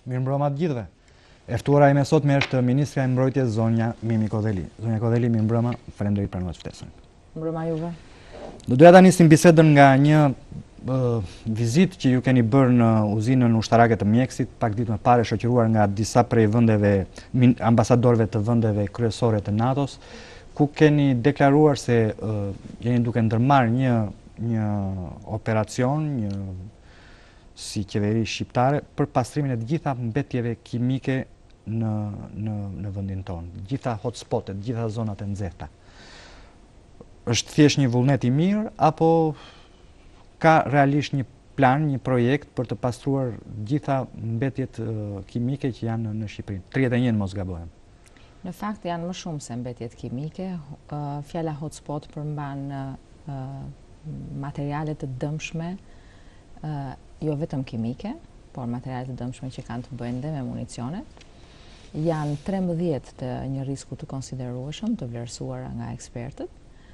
Mirëmbrëma të gjithëve. E ftuara ime sot me është Ministra e Mbrojtjes Zonja Mimi Kodeli. Zonja Kodeli, mirëmbrëma, faleminderit për ftesën. Mbrëma juve. Do doja ta nisim bisedën nga një vizitë që ju keni bërë në uzinën ushtarake të Mjekësit, pak ditë më parë, shoqëruar nga disa prej vendeve, ambasadorëve të vendeve kryesore të NATO-s, ku keni deklaruar se jeni duke ndërmarrë një operacion, si qeveri shqiptare, për pastrimin e të gjitha mbetjeve kimike në vendin tonë, gjitha hotspotet, gjitha zonat e nxehta. Është thjesht një vullnet i mirë, apo ka realisht një plan, një projekt për të pastruar gjitha mbetjet kimike që janë në Shqipëri? 31 mos gabohem. Në fakt janë më shumë se mbetjet kimike. Fjala hotspot përmban materiale të dëmshme, jo vetëm kimike, por materiale të dëmshme që kanë të bëjnë dhe me municionet. Janë 13 të një risku të konsiderueshëm, të vlerësuara nga ekspertët.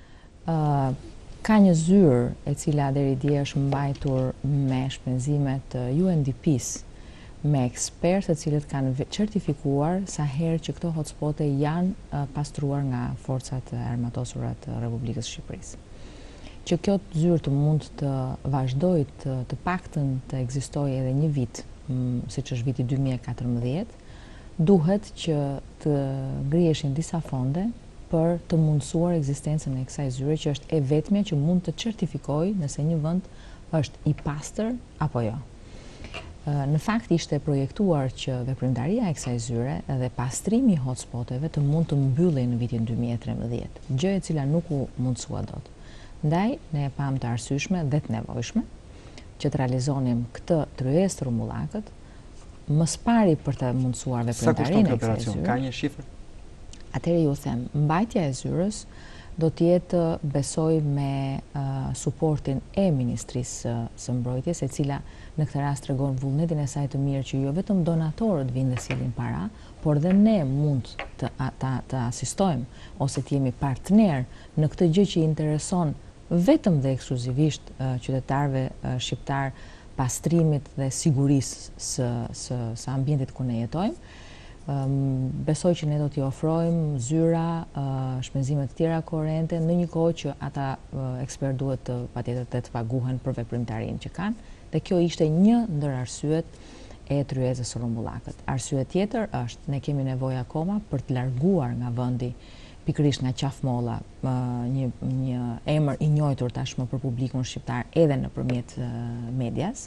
Ka një zyrë e cila deri dje është mbajtur me shpenzimet të UNDP-s, me ekspertë të cilët kanë certifikuar sa herë që këto hotspote janë pastruar nga forcat armatosura të Republikës Shqipërisë. Që kjo zyrë të mund të vazhdojë të paktën të ekzistojë edhe një vit, siç është viti 2014, duhet që të ngriheshin disa fonde për të mundësuar ekzistencën e kësaj zyre, që është e vetmja që mund të certifikojë nëse një vend është i pastër apo jo. Në fakt ishte projektuar që veprimtaria e kësaj zyre dhe pastrimi i hotspoteve të mund të mbyllej në vitin 2013, gjë e cila nuk u mundsua dot. Ndaj, ne e pam të arsyeshme dhe të nevojshme që të realizonim këtë tryezë të rrumullakët, më së pari për të mundësuar veprimtarinë e kësaj zyre. Ka një shifër? Atëherë ju them, mbajtja e zyrës do t'jetë, besoj, me suportin e Ministrisë së Mbrojtjes, e cila në këtë rast tregon vullnetin e saj të mirë që jo vetëm donatorët vinë dhe sjellin para, por dhe ne mund të asistojmë ose të jemi partner në këtë gjë që intereson vetëm dhe ekskluzivisht qytetarëve shqiptar, pastrimit dhe sigurisë së ambientit ku ne jetojmë. Besoj që ne do t'i ofrojmë zyra, shpenzime të tjera korrente, në një kohë që ata ekspert duhet patjetër të paguhen për veprimtarinë që kanë, dhe kjo ishte një ndër arsyet e tryezës së rrumullakët. Arsye tjetër është ne kemi nevojë akoma për të larguar nga vendi, pikërisht nga qafmolla, një emër i njohur tashmë për publikun shqiptar edhe nëpërmjet medias,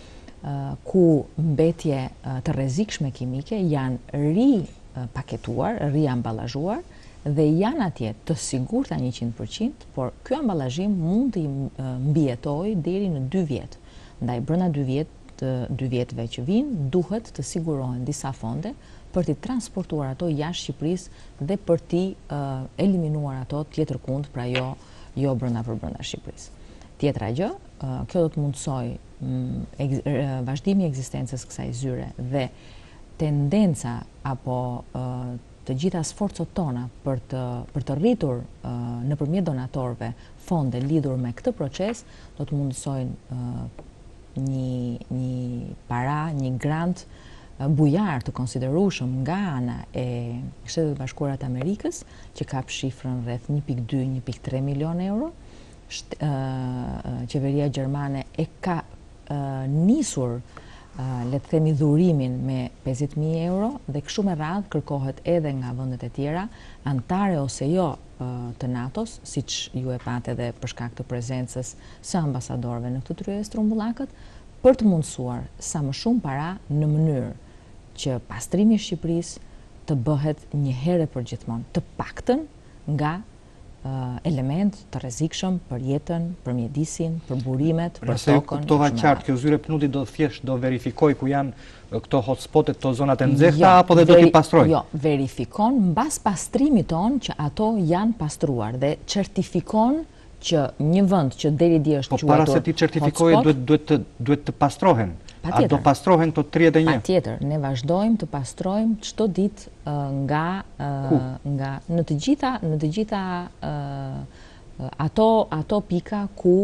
ku mbetje të rrezikshme kimike janë ripaketuar, riamballazhuar dhe janë atje të sigurta 100%, por ky amballazhim mund të mbijetojë deri në 2 vjet. Ndaj brenda 2 vjetëve që vinë, duhet të sigurohen disa fonde për t'i transportuar ato jashtë Shqipërisë dhe për t'i eliminuar ato tjetërkund, pra jo brenda Shqipërisë. Tjetra gjë, kjo do të mundsoj vazhdimi i ekzistencës kësaj zyre dhe tendenca apo të gjitha sforcot tona për të rritur nëpërmjet donatorëve fonde lidhur me këtë proces do të mundsojnë një grant bujar të konsiderueshëm nga ana e Shtetet Bashkuara të Amerikës, që ka shifrën rreth 1.2-1.3 milion euro. Qeveria gjermane e ka nisur, le të themi, dhurimin me 50.000 euro dhe kështu me radhë kërkohet edhe nga vendet e tjera, antare ose jo të NATO-s, siç ju e patë edhe për shkak të prezencës së ambasadorëve në këtë tryezë të rrumullakët, për të mundësuar sa më shumë para në mënyrë që pastrimi i Shqipërisë të bëhet një herë për gjithmonë, të paktën nga element të rrezikshëm për jetën, për mjedisin, për burimet, për tokën. Kuptova qartë, kjo zyre PNUD-i do verifikoj ku janë këto hotspotet, këto zonat e nxehta, apo dhe do t'i pastroj? Jo, verifikon mbas pastrimit ton që ato janë pastruar dhe certifikon që një vend që deri dje është quajtur hotspot. Po para se ti certifikojë duhet të pastrohen. A do pastrohen këto 31? Patjetër, ne vazhdojmë të pastrojmë çdo ditë në të gjitha ato pika ku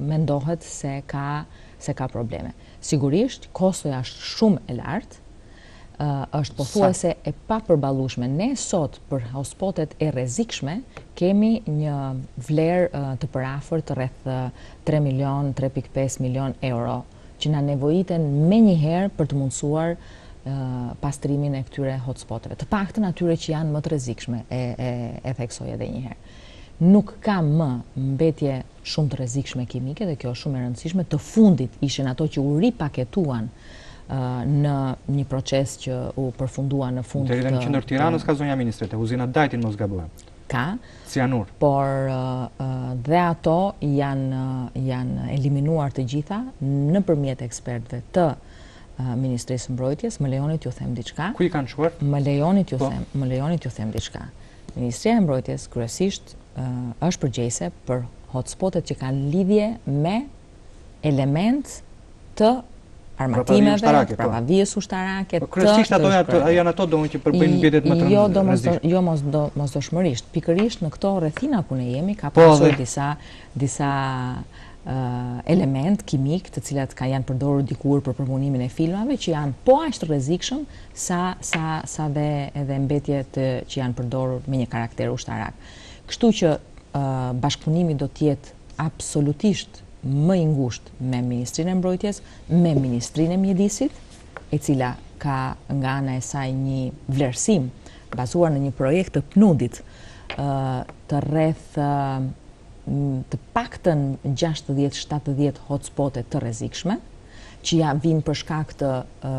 mendohet se ka probleme. Sigurisht, kostoja është shumë e lartë, është pothuajse e papërballueshme. Ne sot për hotspotet e rrezikshme kemi një vlerë të përafërt rreth 3 milion, 3.5 milion euro që na nevojiten menjëherë për të mundësuar pastrimin e këtyre hotspoteve. Të paktën atyre që janë më të rrezikshme, e theksoj edhe një herë. Nuk ka më mbetje shumë të rrezikshme kimike dhe kjo është shumë e rëndësishme. Të fundit ishin ato që u ripaketuan në një proces që u përfundua në fund Deri në qendër Tiranës ka zonja ministrete, uzina Dajtin mos gabohem. Ka, Cianur. por dhe ato janë eliminuar të gjitha nëpërmjet ekspertëve të Ministrisë së Mbrojtjes. Më lejoni t'ju them diçka. Ku i kanë shkuar? Më lejoni t'ju them diçka. Ministria e Mbrojtjes kryesisht është përgjegjëse për hotspotet që kanë lidhje me element të armatimeve, pravavijës ushtarake. Kryesisht ato janë ato domun që përbëjnë mbjetjet më të rrezikshme. Jo mosdoshmërisht. Pikërisht në këto rrethina ku ne jemi ka pasur disa element kimik të cilat janë përdorur dikur për përpunimin e filmave që janë po aq të rrezikshëm sa dhe edhe mbetjet që janë përdorur me një karakter ushtarak. Kështu që bashkëpunimi do të jetë absolutisht më i ngushtë me Ministrinë e Mbrojtjes, me Ministrinë e Mjedisit, e cila ka nga ana e saj një vlerësim bazuar në një projekt të PNUD-it të rreth të paktën 60-70 hotspote të rrezikshme, që ja vinë për shkak të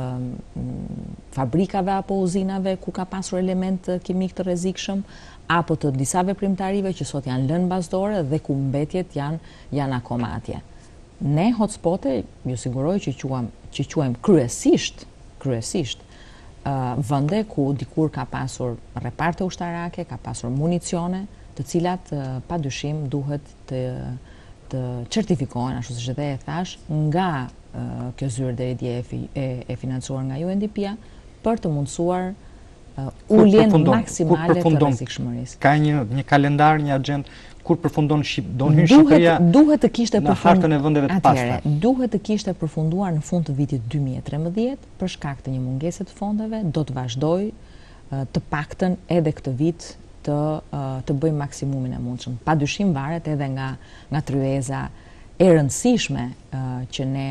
fabrikave apo uzinave ku ka pasur element kimik të rrezikshëm, apo të disa veprimtarive që sot janë lënë bazdore dhe ku mbetjet janë akoma atje. Ne hotspote, ju siguroj që quajmë kryesisht vende ku dikur ka pasur reparte ushtarake, ka pasur municione, të cilat padyshim duhet të certifikohen, ashtu siç edhe e thash, nga kjo zyrë deri dje e financuar nga UNDP-a për të mundësuar uljen maksimale të rrezikshmërisë. Ka një kalendar, një agjend kur përfundon Shqipëria duhet të kishte në hartën e vendeve të pastra. Duhet të kishte përfunduar në fund të vitit 2013 për shkak të një mungese të fondeve, do të vazhdoj të paktën edhe këtë vit të bëjmë maksimumin e mundshëm. Padyshim varet edhe nga tryeza e rëndësishme që ne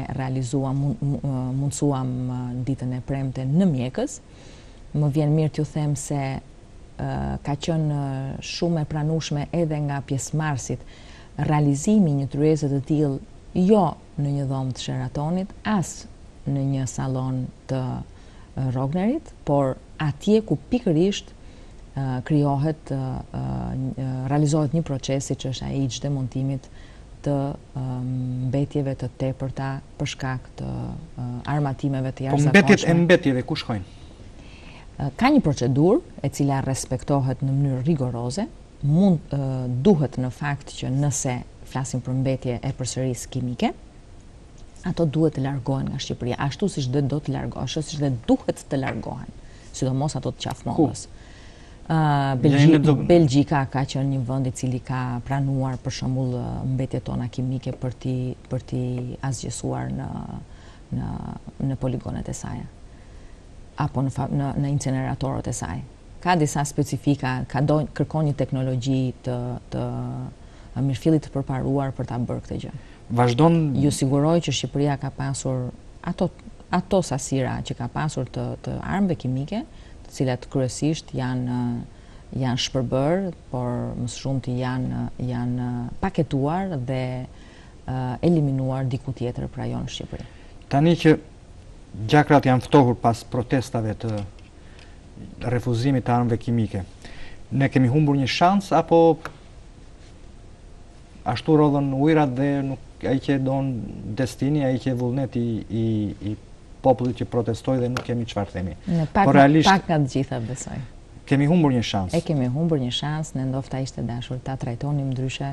mundsuam ditën e premte në Mjekës. Më vjen mirë t'ju them se ka qenë shumë e pranueshme edhe nga pjesëmarrësit realizimi një tryeze të tillë jo në një dhomë të Sheratonit, as në një sallon të Rognerit, por atje ku pikërisht krijohet, realizohet një proces siç është ai i çdemontimit të mbetjeve të tepërta për shkak të armatimeve të jashtëzakonshme. Po mbetjet e mbetjeve ku shkojnë? Ka një procedurë e cila respektohet në mënyrë rigoroze. Duhet në fakt që nëse flasim për mbetje e përsërisë kimike, ato duhet të largohen nga Shqipëria, ashtu siç do të largohen, ashtu siç duhet të largohen, sidomos ato të qafmollës. Belgjika ka qenë një vend i cili ka pranuar për shembull mbetjet tona kimike për t'i asgjësuar në poligonet e saj apo në incineratorët e saj. Ka disa specifika, kërkon një teknologji të mirëfillit të përparuar për ta bërë këtë gjë. Vazhdon. Ju siguroj që Shqipëria ka pasur ato sasira që ka pasur të armëve kimike, të cilat kryesisht janë shpërbër, por më së shumti janë paketuar dhe eliminuar diku tjetër pra jo në Shqipëri. Tani që gjakrat janë ftohur pas protestave të refuzimit të armëve kimike, ne kemi humbur një shans apo ashtu rodhën ujrat dhe nuk ai që don destini, ai që vullneti i popullit që protestoi dhe nuk kemi çfarë themi. Por realisht pak nga të gjitha besoj. Kemi humbur një shans. Kemi humbur një shans, ne ndofta ishte dashur ta trajtonim ndryshe.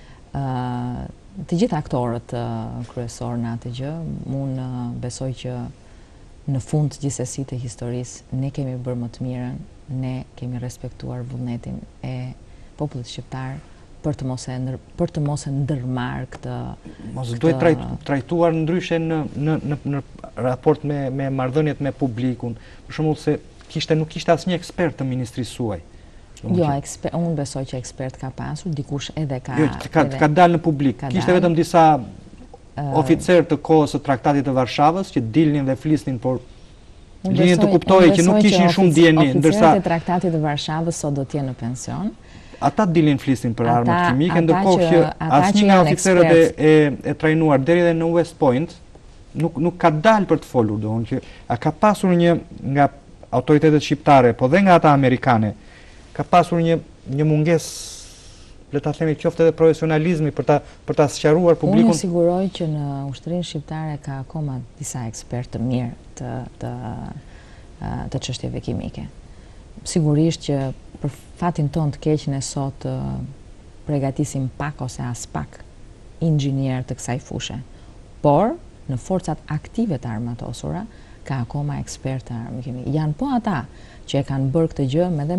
Të gjithë aktorët kryesor në atë gjë, unë besoj që në fund gjithsesi të historisë ne kemi bërë më të mirën, ne kemi respektuar vullnetin e popullit shqiptar, për të mos e ndërmarrë këtë. Mos duhet trajtuar ndryshe në raport me marrëdhëniet me publikun. Për shembull se nuk kishte asnjë ekspert të ministrisë suaj. Jo, unë besoj që ekspert ka pasur, dikush edhe ka... Jo, ka dalë në publik. Kishte vetëm disa oficerë të kohës së Traktatit të Varshavës që dilnin dhe flisnin, por linjën të kuptojë që nuk kishin shumë dieni, ndërsa oficerët e Traktatit të Varshavës sot do të jenë në pension. Ata dilnin flisnin për armët kimike, ndërkohë që asnjë nga oficerët e trajnuar deri edhe në West Point nuk ka dalë për të folur, doon që ka pasur një nga autoritetet shqiptare, po dhe nga ata amerikane, ka pasur një mungesë, le ta themi, qoftë edhe profesionalizmi për ta sqaruar publikun. Unë siguroj që në ushtërinë shqiptare ka akoma disa ekspertë të mirë të çështjeve kimike. Sigurisht që për fatin ton të keq ne sot përgatisim pak ose as pak inxhinier të kësaj fushë. Por në forcat aktive të armatosura ka akoma ekspertë të armë kimike. Janë po ata që e kanë bërë këtë gjë edhe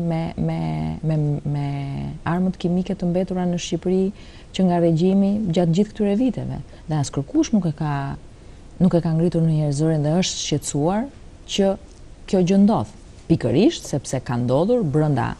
me armët kimike të mbetura në Shqipëri që nga regjimi gjatë gjithë këtyre viteve. Dhe as kërkush nuk e ka ngritur në njerëzorin dhe është shqetësuar që kjo gjë ndodh. Pikërisht sepse ka ndodhur brenda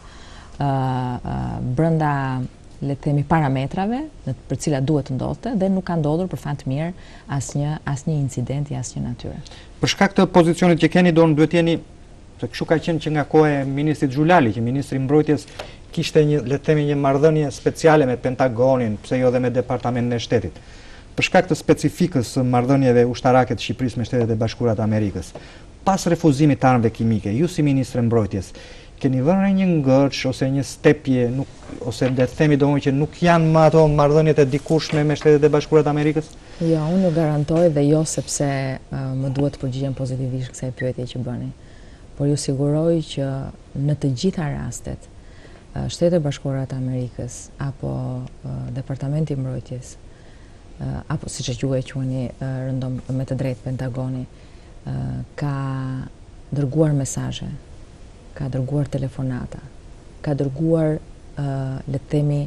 le të themi parametrave për cilat duhet të ndodhte dhe nuk ka ndodhur për fat mirë asnjë incident i asnjë natyre. Për shkak të pozicionit që keni, duhet jeni, se kështu ka qenë që nga koha e ministrit Xhulali, që ministri i mbrojtjes kishte le të themi një marrëdhënie speciale me Pentagonin, pse jo dhe me Departamentin e Shtetit. Për shkak të specifikës së marrëdhënieve ushtarake të Shqipërisë me Shtetet e Bashkuara të Amerikës, pas refuzimit të armëve kimike, ju si ministre mbrojtjes, keni vënë një ngërç ose një stepje, ose le të themi domosdoshmë që nuk janë më ato marrëdhëniet e dikushme me Shtetet e Bashkuara të Amerikës? Jo, unë ju garantoj dhe jo sepse më duhet të përgjigjem pozitivisht kësaj pyetje që bëni. Por ju siguroj që në të gjitha rastet, Shtetet e Bashkuara të Amerikës apo Departamenti i Mbrojtjes, apo siç e quheni rëndom me të drejtë Pentagoni, ka dërguar mesazhe, ka dërguar telefonata, ka dërguar le të themi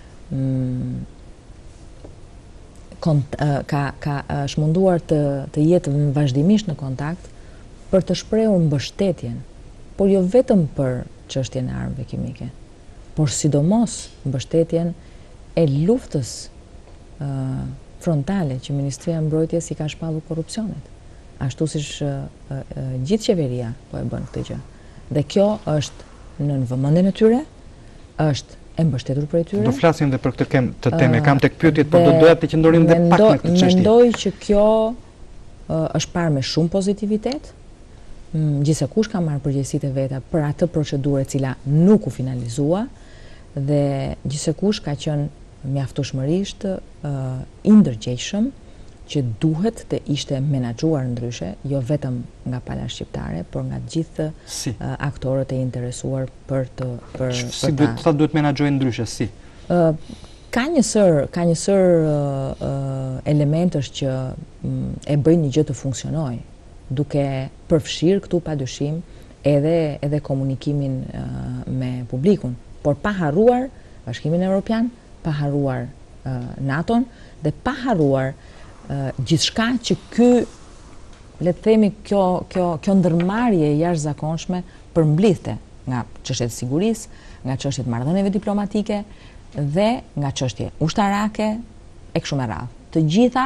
ka shmunduar të jetë vazhdimisht në kontakt për të shprehur mbështetjen, por jo vetëm për çështjen e armëve kimike, por sidomos mbështetjen e luftës frontale që Ministria e Mbrojtjes i ka shpallur korrupsionit, ashtu siç gjithë qeveria po e bën këtë gjë. Dhe kjo është në vëmendjen e tyre, është e mbështetur prej tyre. Do flasim dhe për këtë temë, kam tek pyetjet, por do doja të qëndronim dhe pak në këtë çështje. Mendoj që kjo është parë me shumë pozitivitet. Gjithsekush ka marrë përgjegjësitë e veta për atë procedurë e cila nuk u finalizua dhe gjithsekush ka qenë mjaftueshmërisht i ndërgjegjshëm që duhet të ishte menaxhuar ndryshe, jo vetëm nga pala shqiptare, por nga gjithë aktorët e interesuar për si duhet menaxhohen ndryshe, si? Ka një sër elementësh që e bëjnë një gjë të funksionojë, duke përfshirë këtu padyshim edhe komunikimin me publikun, por pa harruar Bashkimin Evropian, pa harruar NATO-n dhe pa harruar gjithçka që le të themi kjo ndërmarrje e jashtëzakonshme përmblidhte nga çështjet e sigurisë, nga çështjet e marrëdhënieve diplomatike dhe nga çështje ushtarake e kështu me radhë. Të gjitha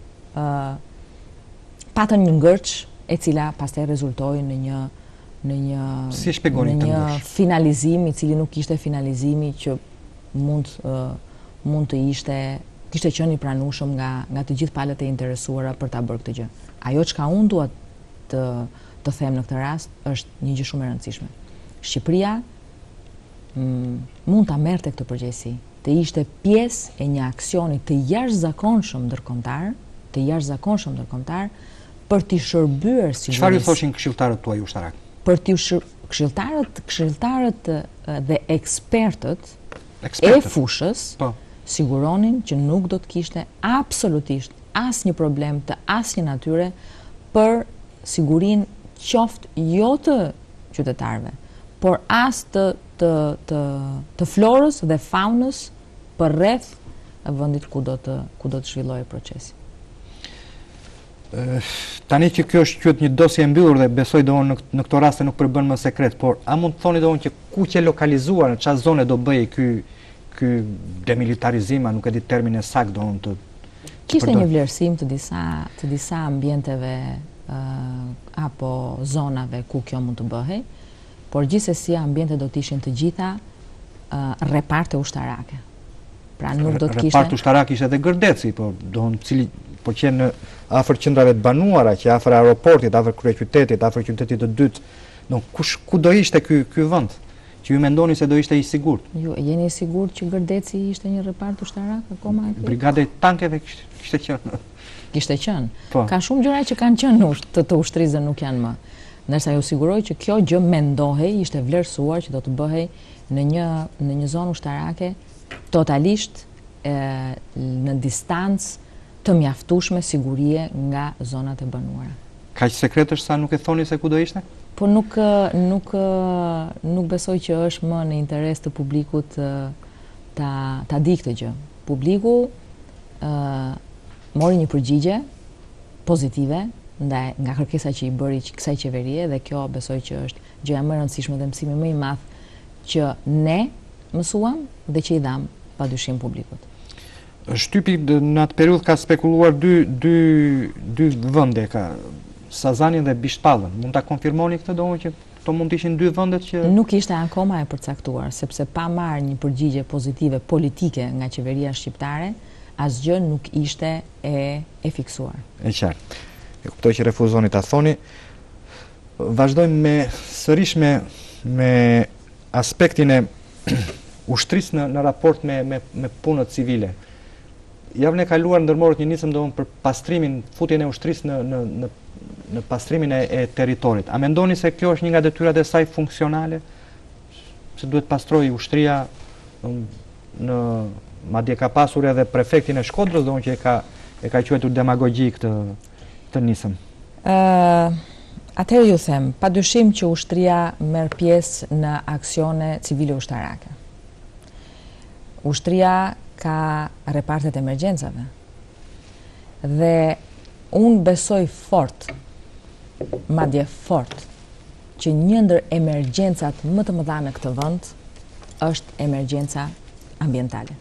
patën një ngërç e cila pastaj rezultoi në një finalizim i cili nuk ishte finalizimi që mund të kishte qenë i pranueshëm nga të gjithë palët e interesuara për ta bërë këtë gjë. Ajo çka unë dua të them në këtë rast është një gjë shumë e rëndësishme. Shqipëria mund ta merrte këtë përgjegjësi, të ishte pjesë e një aksioni të jashtëzakonshëm ndërkombëtar, për t'i shërbyer sigurisë. Çfarë ju thoshin këshilltarët tuaj ushtarak? Për t'i këshilltarët dhe ekspertët e fushës siguronin që nuk do të kishte absolutisht asnjë problem të asnjë natyre për sigurinë qoftë jo të qytetarëve, por as të florës dhe faunës përreth vendit ku do të zhvillohej procesi. Tani që kjo është qytet një dosje e mbyllur dhe besoj doon në këto raste nuk përbën më sekret, por a mund të thoni doon që ku që lokalizuar, në çfarë zone do bëhej ky demilitarizim, nuk e di termin e saktë doon të kishte një vlerësim të disa ambienteve apo zonave ku kjo mund të bëhej, por gjithsesi ambientet do të ishin të gjitha reparte ushtarake. Pra nuk do të kishte repart ushtarak ishte edhe Gërdeci, po doon cili po që në afër qendrave të banuara, që afër aeroportit, afër kryeqytetit, afër qytetit të dytë, ku do ishte ky vend? Që ju mendoni se do ishte i sigurt? Ju jeni i sigurt që Gërdeci ishte një repart ushtarak akoma? Brigada e tankeve kishte qenë. Kishte qenë. Po. Ka shumë gjëra që kanë qenë të ushtrisë dhe nuk janë më. Ndërsa ju siguroj që kjo gjë mendohej, ishte vlerësuar që do të bëhej në një zonë ushtarake totalisht në distancë të mjaftueshme sigurie nga zonat e banuara. Kaq sekret është sa nuk e thoni se ku do ishte? Po nuk besoj që është më në interes të publikut ta di këtë gjë. Publiku mori një përgjigje pozitive nga kërkesa që i bëri kësaj qeverie dhe kjo besoj që është gjëja më e rëndësishme dhe mësimi më i madh që ne mësuam dhe që i dham padyshim publikut. Shtypi në atë periudhë ka spekuluar dy vende, ka Sazanin dhe Bishtpallën. Mund ta konfirmoni këtë domun që këto mund të ishin dy vendet që nuk ishte akoma e përcaktuar, sepse pa marrë një përgjigje pozitive politike nga qeveria shqiptare, asgjë nuk ishte e fiksuar. E qartë. E kuptoj që refuzoni ta thoni. Vazhdojmë sërish me aspektin e ushtrisë në raport me punët civile. Javën e kaluar ndërmorët një nisëm domun për pastrimin, futjen e ushtrisë në pastrimin e territorit. A mendoni se kjo është një nga detyrat e saj funksionale? Se duhet pastroj ushtria madje ka pasur edhe prefektin e Shkodrës, domun që e ka quajtur demagogji këtë nisëm. Atëherë ju them, padyshim që ushtria merr pjesë në aksione civile ushtarake. Ushtria ka repartet emergjencave. Dhe unë besoj fort, madje fort, që një ndër emergjencat më të mëdha në këtë vend është emergjenca ambientale.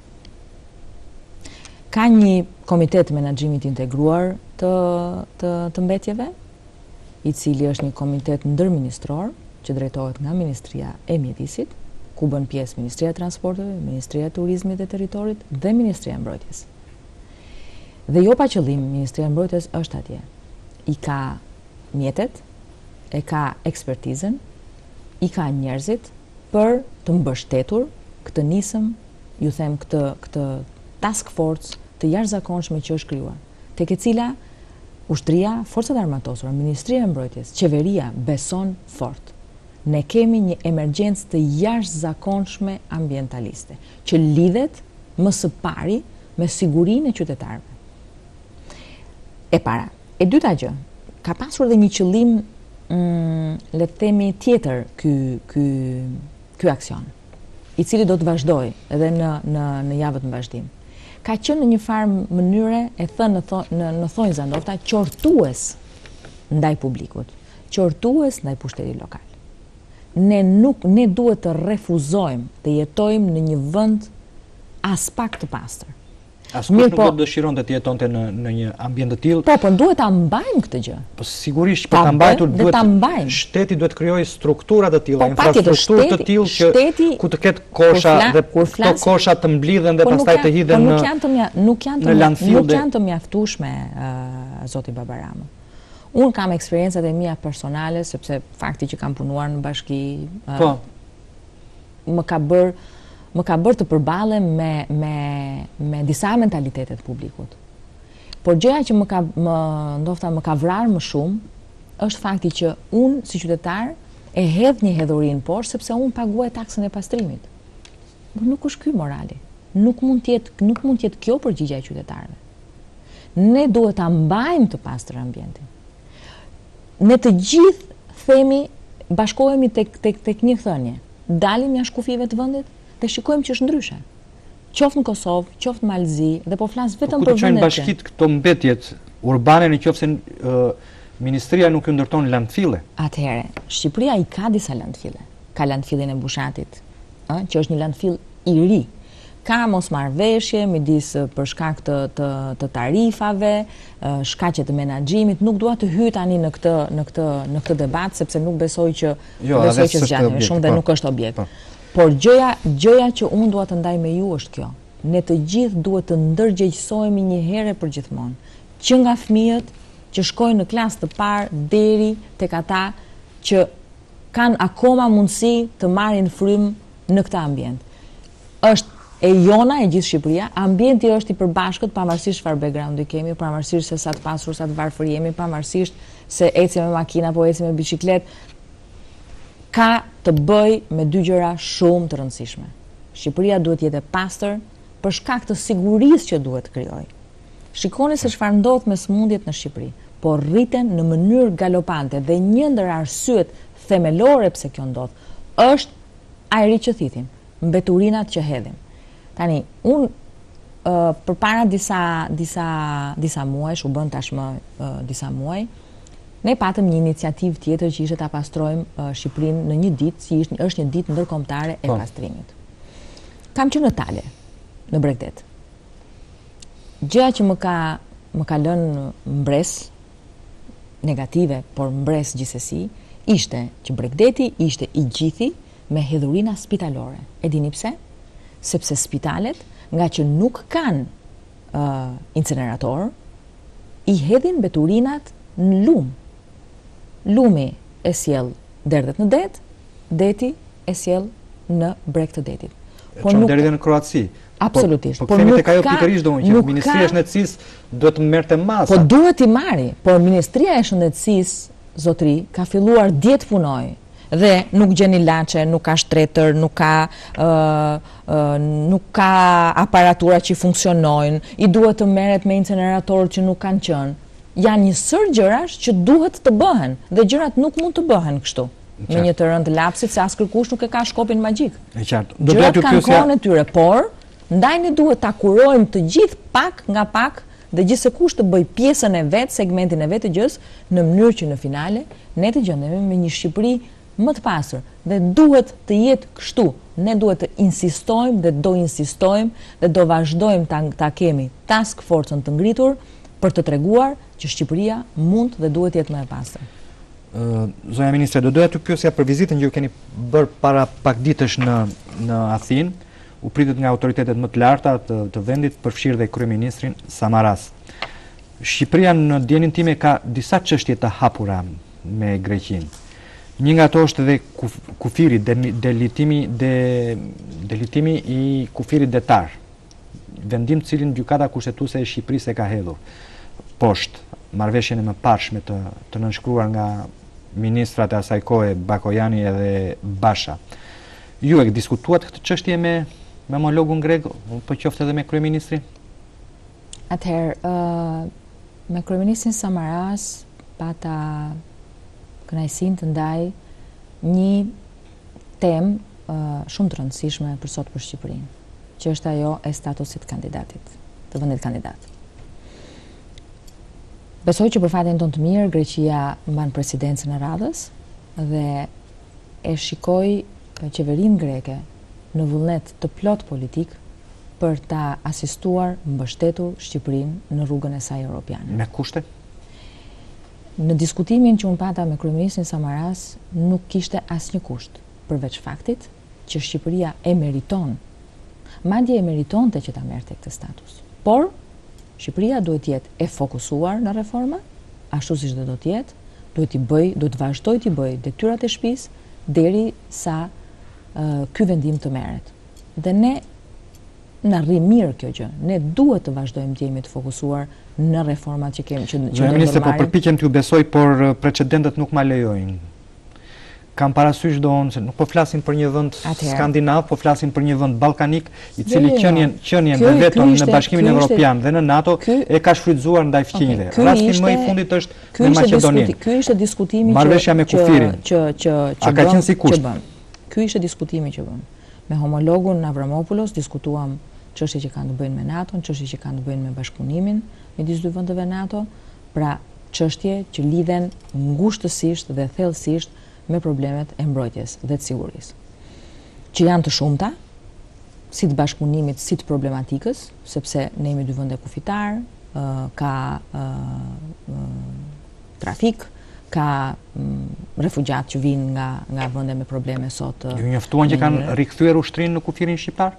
Ka një komitet menaxhimit integruar të mbetjeve, i cili është një komitet ndërministror që drejtohet nga Ministria e Mjedisit, ku bën pjesë Ministria e Transporteve, Ministria e Turizmit dhe Territorit dhe Ministria e Mbrojtjes. Dhe jo pa qëllim, Ministria e Mbrojtjes është atje. I ka mjetet, e ka ekspertizën, i ka njerëzit për të mbështetur këtë nisëm, ju them këtë task force të jashtëzakonshme që është krijuar, tek e cila ushtria, forcat armatosura, Ministria e Mbrojtjes, qeveria beson fort. Ne kemi një emergjencë të jashtëzakonshme ambientaliste, që lidhet më së pari me sigurinë e qytetarëve. E para. E dyta gjë, ka pasur dhe një qëllim, le të themi tjetër ky aksion, i cili do të vazhdojë edhe në javët në vazhdim. Ka qenë në një farë mënyre, e thënë në thonjza ndoshta, qortues ndaj publikut, qortues ndaj pushtetit lokal. Ne duhet të refuzojmë të jetojmë në një vend as pak të pastër. Askush nuk do të dëshironte të jetonte në një ambient të tillë. Po duhet ta mbajmë këtë gjë. Po sigurisht për ta mbajtur shteti duhet krijojë struktura të tilla, infrastrukturë të tillë që ku të ketë kosha dhe këto kosha të mblidhen dhe pastaj të hidhen nuk janë të mjaftueshme, zoti Babarama. Unë kam eksperiencat e mia personale, sepse fakti që kam punuar në bashki më ka bërë të përballem me disa mentalitetet publikut. Por gjëja që më ka vrarë më shumë është fakti që unë si qytetar e hedh një hedhurin poshtë sepse unë paguaj taksën e pastrimit. Nuk është ky morali. Nuk mund të jetë kjo përgjigjja e qytetarëve. Ne duhet ta mbajmë të pastër ambientin. Ne të gjithë themi, bashkohemi tek një thënie. Dalim jashtë kufive të vendit dhe shikojmë që është ndryshe. qoftë në Kosovë, qoftë në Malzi, dhe po flas vetëm për vendet. çojnë bashkit këto mbetjet urbane nëse ministria nuk ju ndërton landfille. Atëherë, Shqipëria i ka disa landfille. Ka landfillin e Bushatit, që është një landfill i ri. Ka mosmarrveshje midis për shkak të tarifave, shkaqe të menaxhimit. Nuk dua të hyj tani në këtë debat sepse nuk besoj që zgjatemi shumë dhe nuk është objekt. Por gjëja që unë dua të ndaj me ju është kjo. Ne të gjithë duhet të ndërgjegjësohemi një herë për gjithmonë, që nga fëmijët që shkojnë në klasë të parë deri tek ata që kanë akoma mundësi të marrin frymë në këtë ambient. Është e jona e gjithë Shqipëria, ambienti është i përbashkët, pavarësisht çfarë backgroundi kemi, pavarësisht se sa të pasur, sa të varfër jemi, pavarësisht se ecim me makina apo ecim me biçikletë, ka të bëj me dy gjëra shumë të rëndësishme. Shqipëria duhet jetë e pastër për shkak të sigurisë që duhet krijojë. Shikoni se çfarë ndodh me sëmundjet në Shqipëri, po rriten në mënyrë galopante dhe një ndër arsyet themelore pse kjo ndodh është ajri që thithim, mbeturinat që hedhim. Tani, unë përpara disa muajsh, u bën tashmë disa muaj, ne patëm një iniciativë tjetër që ishte ta pastrojmë Shqipërinë në një ditë, si është një ditë ndërkombëtare e pastrimit. Kam qenë në Tale, në Bregdet. Gjëja që më ka lënë mbres negative, por mbres gjithsesi, ishte që Bregdeti ishte i gjithi me hedhurina spitalore. E dini pse? Sepse spitalet, nga që nuk kanë incinerator, i hedhin mbeturinat në lumë. Lumi e sjell derdhet në det, deti e sjell në breg të detit. Po nuk deri në Kroaci. Absolutisht. Po kemi tek ajo pikërisht domun që Ministria e Shëndetësisë duhet të merrte masa. Po duhet i marri, por Ministria e Shëndetësisë, zotri, ka filluar dje të punojë dhe nuk gjen ilaçe, nuk ka shtretër, nuk ka aparatura që funksionojnë, i duhet të merret me incineratorë që nuk kanë qenë. Janë një sër gjërash që duhet të bëhen dhe gjërat nuk mund të bëhen kështu. Me një të rënd lapsit se as kërkush nuk e ka shkopin magjik. E qartë. Gjërat kanë kohën e tyre, por ndaj ne duhet ta kurojmë të gjithë pak nga pak dhe gjithsekush të bëj pjesën e vet, segmentin e vet të gjës, në mënyrë që në finale ne të gjendemi me një Shqipëri më të pastër dhe duhet të jetë kështu. Ne duhet të insistojmë dhe do insistojmë dhe do vazhdojmë ta kemi task forcën të ngritur për të treguar që Shqipëria mund dhe duhet jetë më e pastër. Zonja Ministre, doja të pyesja për vizitën që ju keni bërë para pak ditësh në Athinë. U pritet nga autoritetet më të larta të vendit, përfshirë dhe kryeministrin Samaras. Shqipëria në dijenin time ka disa çështje të hapura me Greqinë. Një nga ato është edhe kufiri, delitimi i kufirit detar. Vendim cilin gjykata kushtetuese e Shqipërisë e ka hedhur poshtë marrëveshjen e mëparshme të nënshkruar nga ministrat e asaj kohe, Bakojani edhe Basha. Ju e diskutuat këtë çështje me homologun grek, po qoftë edhe me kryeministrin? Atëherë, me kryeministrin Samaras pata kënaqësinë të ndaj një temë shumë të rëndësishme për sot për Shqipërinë, që është ajo e statusit kandidatit, të vendit kandidat. Besoj që për fatin tonë të mirë, Greqia mban presidencën e radhës dhe e shikoj qeverinë greke në vullnet të plot politik për ta asistuar, mbështetur Shqipërinë në rrugën e saj europiane. Me kushte? Në diskutimin që unë pata me kryeministrin Samaras nuk kishte asnjë kusht, përveç faktit që Shqipëria e meriton. Madje e meritonte që ta merrte këtë status. Por Shqipëria duhet të jetë e fokusuar në reforma, ashtu siç do të jetë, duhet të vazhdoj të bëj detyrat e shtëpisë derisa ky vendim të merret. Dhe ne na rri mirë kjo gjë. Ne duhet të vazhdojmë të jemi të fokusuar në reformat që kemi që do të marrim. Po përpiqem t'ju besoj, por precedentët nuk ma lejojnë. Kam parasysh se nuk po flasim për një vend skandinav, po flasim për një vend ballkanik, i cili qenien dhe veton në Bashkimin Evropian dhe në NATO e ka shfrytzuar ndaj fqinjve. Rasti më i fundit është me Maqedoninë. Ky ishte diskutimi marrëveshja me kufirin. A ka qenë si kusht? Ky ishte diskutimi që bëm. Me homologun Avramopoulos diskutuam çështje që kanë të bëjnë me NATO-n, çështje që kanë të bëjnë me bashkëpunimin midis dy vendeve NATO, pra çështje që lidhen ngushtësisht dhe thellësisht me problemet e mbrojtjes dhe të sigurisë, që janë të shumta, si të bashkëpunimit, si të problematikës, sepse ne jemi dy vende kufitar, ka trafik, ka refugjat që vinë nga vende me probleme sot. Ju njoftuan që kanë rikthyer ushtrinë në kufirin shqiptar?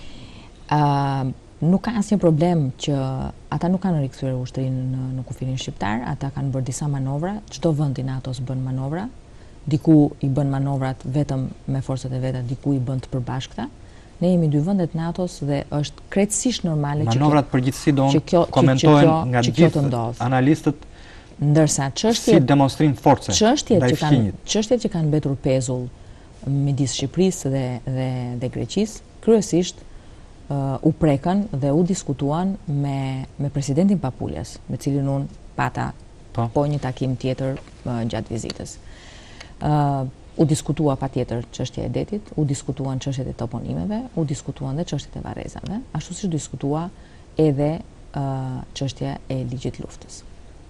Nuk ka asnjë problem që ata nuk kanë rikthyer ushtrinë në kufirin shqiptar, ata kanë bërë disa manovra, çdo vend i NATO-s bën manovra, diku i bën manovrat vetëm me forcat e veta, diku i bën të përbashkëta. Ne jemi dy vendet NATO-s dhe është krejtësisht normale që manovrat përgjithësi do komentohen nga gjithë analistët, ndërsa si demonstrim force ndaj fqinjit. Çështjet që kanë mbetur pezull midis Shqipërisë dhe Greqisë, kryesisht u prekën dhe u diskutuan me presidentin Papuljas, me cilin unë pata po një takim tjetër gjatë vizitës. U diskutua patjetër çështja e detit, u diskutuan çështjet e toponimeve, u diskutuan dhe çështjet e varrezave, ashtu si diskutua edhe çështja e ligjit luftës.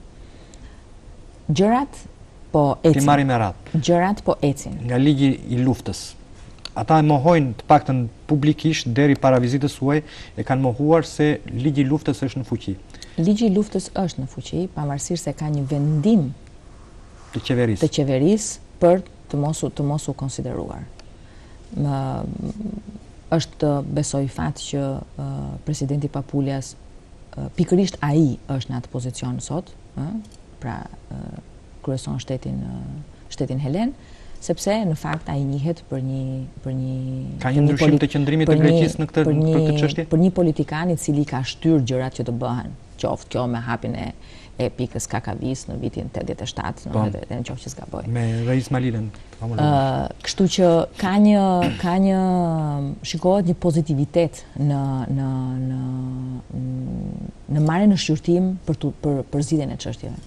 Gjërat po ecin. Ti marrim me radhë. Gjërat po ecin. Nga ligji i luftës. Ata e mohojnë të paktën publikisht deri para vizitës suaj, e kanë mohuar se ligji i luftës është në fuqi. Ligji i luftës është në fuqi, pavarësisht se ka një vendim të qeverisë për të mos u konsideruar. Është besoj fat që presidenti Papuljas pikërisht ai është në atë pozicion sot, pra kryeson shtetin Helen, sepse në fakt ai njihet për një ka një ndryshim të qëndrimit të Greqisë në këtë çështje? Për një politikan i cili ka shtyr gjërat që të bëhen, qoftë kjo me hapjen e pikës Kakavis në vitin 87, në qoftë që s'gaboj. Me Reis Malilen. Kështu që ka një shikohet një pozitivitet në marrjen në shqyrtim për zgjidhjen e çështjeve.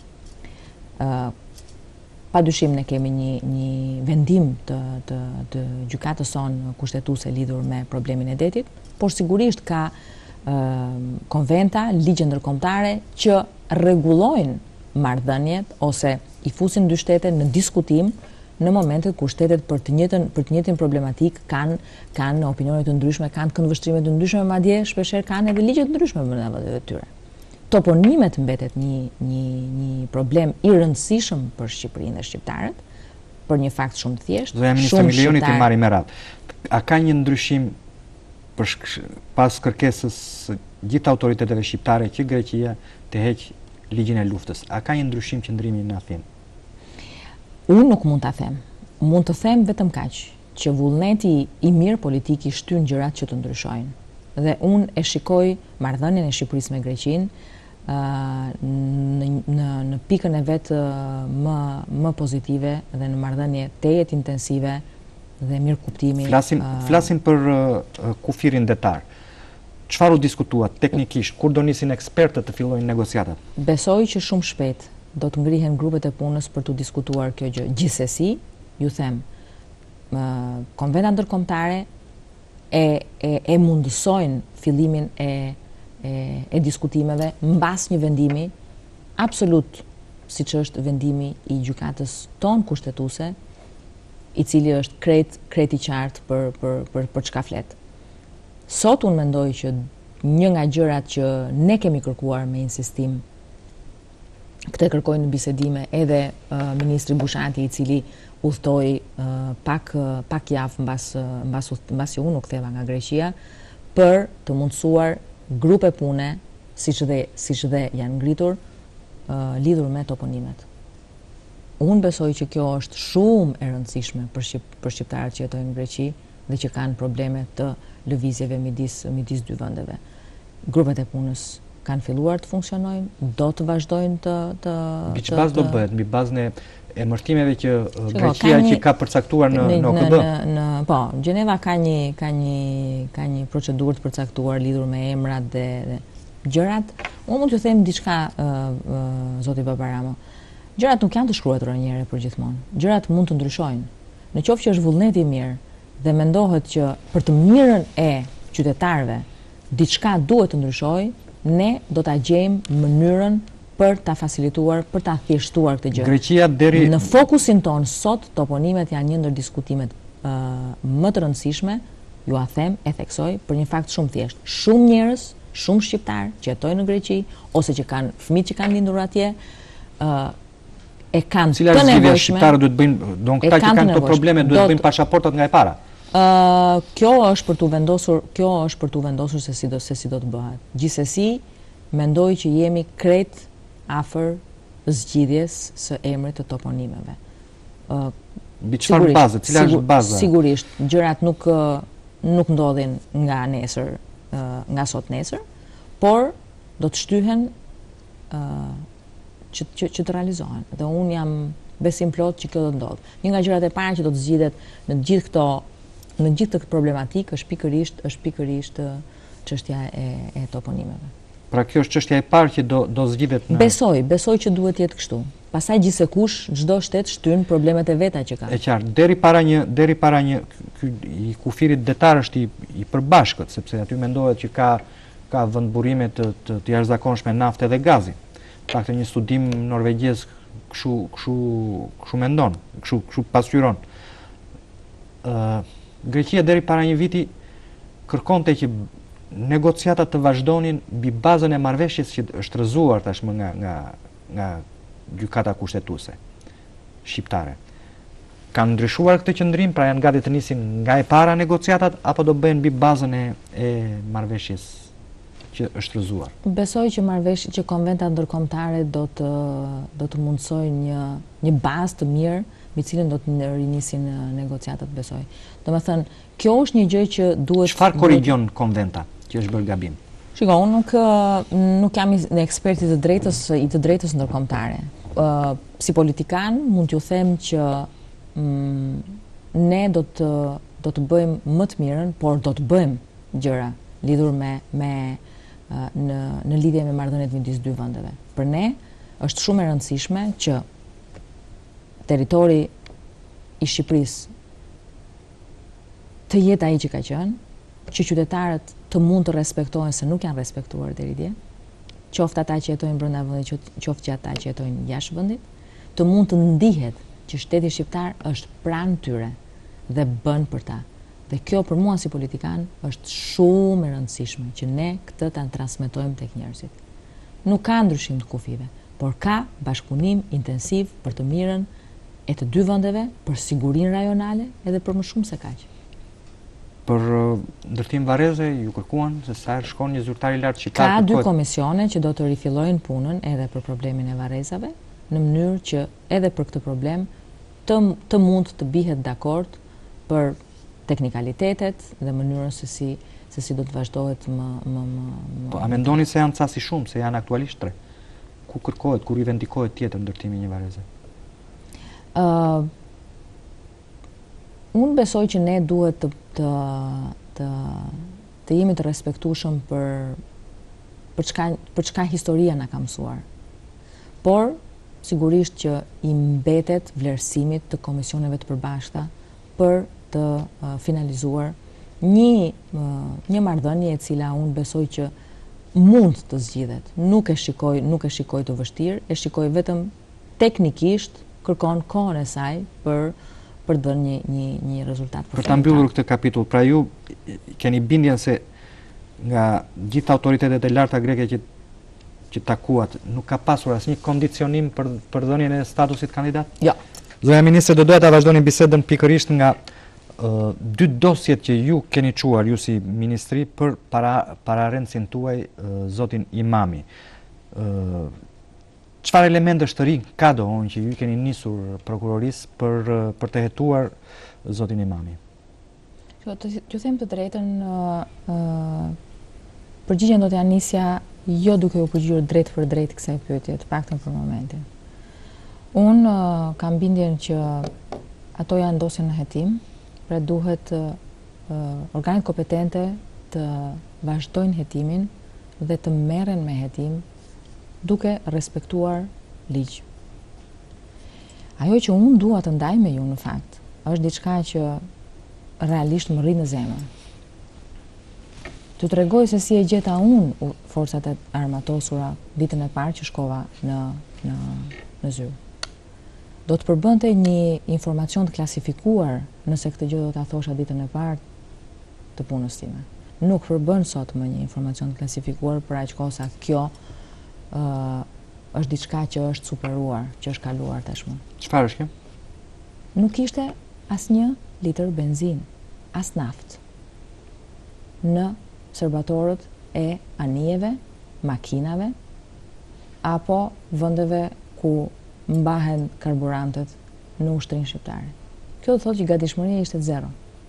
Padyshim ne kemi një vendim të gjykatës sonë kushtetuese lidhur me problemin e detit, por sigurisht ka konventa, ligje ndërkombëtare që rregullojnë marrëdhëniet ose i fusin dy shtete në diskutim në momentet kur shtetet për të njëjtën problematik kanë opinione të ndryshme, kanë këndvështrime të ndryshme, madje shpeshherë kanë edhe ligje të ndryshme brenda vendeve të tyre. Toponimet mbetet një problem i rëndësishëm për Shqipërinë dhe shqiptarët, për një fakt shumë të thjeshtë. Zoja Ministre Milioni ti marri me radhë. A ka një ndryshim pas kërkesës gjithë autoriteteve shqiptare që Greqia të heq ligjin e luftës? A ka një ndryshim qëndrimi në Athinë? Unë nuk mund ta them. Mund të them vetëm kaq, që vullneti i mirë politik i shtyn gjërat që të ndryshojnë. Dhe unë e shikoj marrëdhënien e Shqipërisë me Greqinë në pikën e vetë më pozitive dhe në marrëdhënie tejet intensive dhe mirë kuptimi. Flasim për kufirin detar. Çfarë u diskutua teknikisht? Kur do nisin ekspertët të fillojnë negociatat? Besoj që shumë shpejt do të ngrihen grupet e punës për të diskutuar kjo gjë. Gjithsesi, ju them, konventa ndërkombëtare e mundësojnë fillimin e diskutimeve mbas një vendimi absolut, siç është vendimi i gjykatës tonë kushtetuese, i cili është krejt i qartë për çka flet. Sot unë mendoj që një nga gjërat që ne kemi kërkuar me insistim, këtë kërkojnë në bisedime edhe ministri Bushati, i cili udhtoi pak javë mbasi unë u ktheva nga Greqia, për të mundësuar grupe pune, siç dhe janë ngritur, lidhur me toponimet. Unë besoj që kjo është shumë e rëndësishme për shqiptarët që jetojnë në Greqi dhe që kanë probleme të lëvizjeve midis dy vendeve. Grupet e punës kanë filluar të funksionojnë, do të vazhdojnë të... Mbi çfarë do bëhet? Mbi bazën e emërtimeve që Greqia që ka përcaktuar në OKB? Po, Gjeneva ka një procedurë të përcaktuar lidhur me emrat dhe gjërat. Unë mund t'ju them diçka, zoti Babaramo. Gjërat nuk janë të shkruar njëherë për gjithmonë. Gjërat mund të ndryshojnë. Në qoftë që është vullneti i mirë dhe mendohet që për të mirën e qytetarëve diçka duhet të ndryshojë, ne do ta gjejmë mënyrën për ta facilituar, për ta thjeshtuar këtë gjë. Greqia deri Në fokusin ton sot, toponimet janë një ndër diskutimet më të rëndësishme, ju a them, e theksoj, për një fakt shumë thjesht. Shumë njerëz, shumë shqiptar që jetojnë në Greqi ose që kanë fëmijë që kanë lindur atje, e kanë të nevojshme. Shqiptarët duhet bëjnë, këta që kanë këto probleme duhet bëjnë pasaportat nga e para. Kjo është për tu vendosur se si do të bëhet. Gjithsesi, mendoj që jemi krejt afër zgjidhjes së emrit të toponimeve. Mbi çfarë baze, cila është baza? Sigurisht, gjërat nuk ndodhin nga nesër, nga sot nesër, por do të shtyhen që të realizohen. Dhe unë jam besim plot që kjo do të ndodh. Një nga gjërat e para që do të zgjidhet në gjithë këtë problematikë është pikërisht çështja e toponimeve. Pra kjo është çështja e parë që do zgjidhet në... Besoj që duhet jetë kështu. Pastaj gjithsekush, çdo shtet shtyn problemet e veta që ka. E qartë, deri para një i kufirit detar është i përbashkët, sepse aty mendohet që ka vendburime të jashtëzakonshme nafte dhe gazi. Pak të një studim norvegjez kështu mendon, kështu pasqyron. Greqia deri para një viti kërkonte që negociatat të vazhdonin mbi bazën e marrëveshjes që është rrëzuar tashmë nga gjykata kushtetuese shqiptare. Kanë ndryshuar këtë qëndrim, pra janë gati të nisin nga e para negociatat apo do bëhen mbi bazën e marrëveshjes që është rrëzuar? Besoj që konventat ndërkombëtare do të mundsojnë një bazë të mirë mbi cilën do të rinisin negociatat, besoj. Domethënë, kjo është një gjë që duhet... Çfarë korrigjon konventa që është bërë gabim? Shiko, unë nuk jam në ekspert i të drejtës ndërkombëtare. Si politikan, mund t'ju them që ne do të bëjmë më të mirën, por do të bëjmë gjëra lidhur në lidhje me marrëdhëniet midis dy vendeve. Për ne është shumë e rëndësishme që territori i Shqipërisë të jetë ai që ka qenë, që qytetarët të mund të respektohen se nuk janë respektuar deri dje, qoftë ata që jetojnë brenda vendit, qoftë që ata që jetojnë jashtë vendit, të mund të ndihet që shteti shqiptar është pranë tyre dhe bën për ta. Dhe kjo për mua si politikan është shumë e rëndësishme që ne këtë ta transmetojmë tek njerëzit. Nuk ka ndryshim të kufive, por ka bashkëpunim intensiv për të mirën e të dy vendeve, për sigurinë rajonale edhe për më shumë se kaq. Për ndërtim vareze ju kërkuan se sa herë shkon një zyrtar i lartë shqiptar? Ka dy komisione që do të rifillojnë punën edhe për problemin e varezave, në mënyrë që edhe për këtë problem të mund të bihet dakord për teknikalitetet dhe mënyrën se si do të vazhdohet më... Po, a mendoni se janë casi shumë, se janë aktualisht 3? Ku kërkohet, ku rivendikohet tjetër ndërtimi një vareze? Unë besoj që ne duhet të jemi të respektueshëm për çka historia na ka mësuar. Por, sigurisht që i mbetet vlerësimit të komisioneve të përbashkëta për të finalizuar një marrëdhënie e cila unë besoj që mund të zgjidhet. Nuk e shikoj të vështirë, e shikoj vetëm teknikisht kërkon kohën e saj për të dhënë një rezultat. Për ta mbyllur këtë kapitull, pra ju keni bindjen se nga gjithë autoritetet e larta greke që takuat, nuk ka pasur asnjë kondicionim për dhënien e statusit kandidat? Jo. Zonja Ministre, do doja ta vazhdoni bisedën pikërisht nga dy dosjet që ju keni çuar, ju si ministri, për pararencin tuaj zotin Imami. Çfarë elementesh të rinj ka dohon që ju keni nisur prokurorisë për të hetuar zotin Imami? T'ju them të drejtën, përgjigjen do t'ja nisja jo duke u përgjigjur drejt për drejt kësaj pyetje, të paktën për momentin. Unë kam bindjen që ato janë ndosur në hetim, pra duhet organet kompetente të vazhdojnë hetimin dhe të merren me hetim duke respektuar ligj. Ajo që unë dua të ndaj me ju në fakt, është diçka që realisht më rri në zemër. Të tregoj se si e gjeta unë forcat e armatosura ditën e parë që shkova në zyrë. Do të përbënte një informacion të klasifikuar nëse këtë gjë do ta thosha ditën e parë të punës time. Nuk përbën sot më një informacion të klasifikuar për aq kohë sa kjo është diçka që është superuar, që është kaluar tashmë. Çfarë është kjo? Nuk ishte asnjë litër benzinë, as naftë në serbatorët e anijeve, makinave apo vendeve ku mbahen karburantet në ushtrinë shqiptare. Kjo do thotë që gatishmëria ishte zero.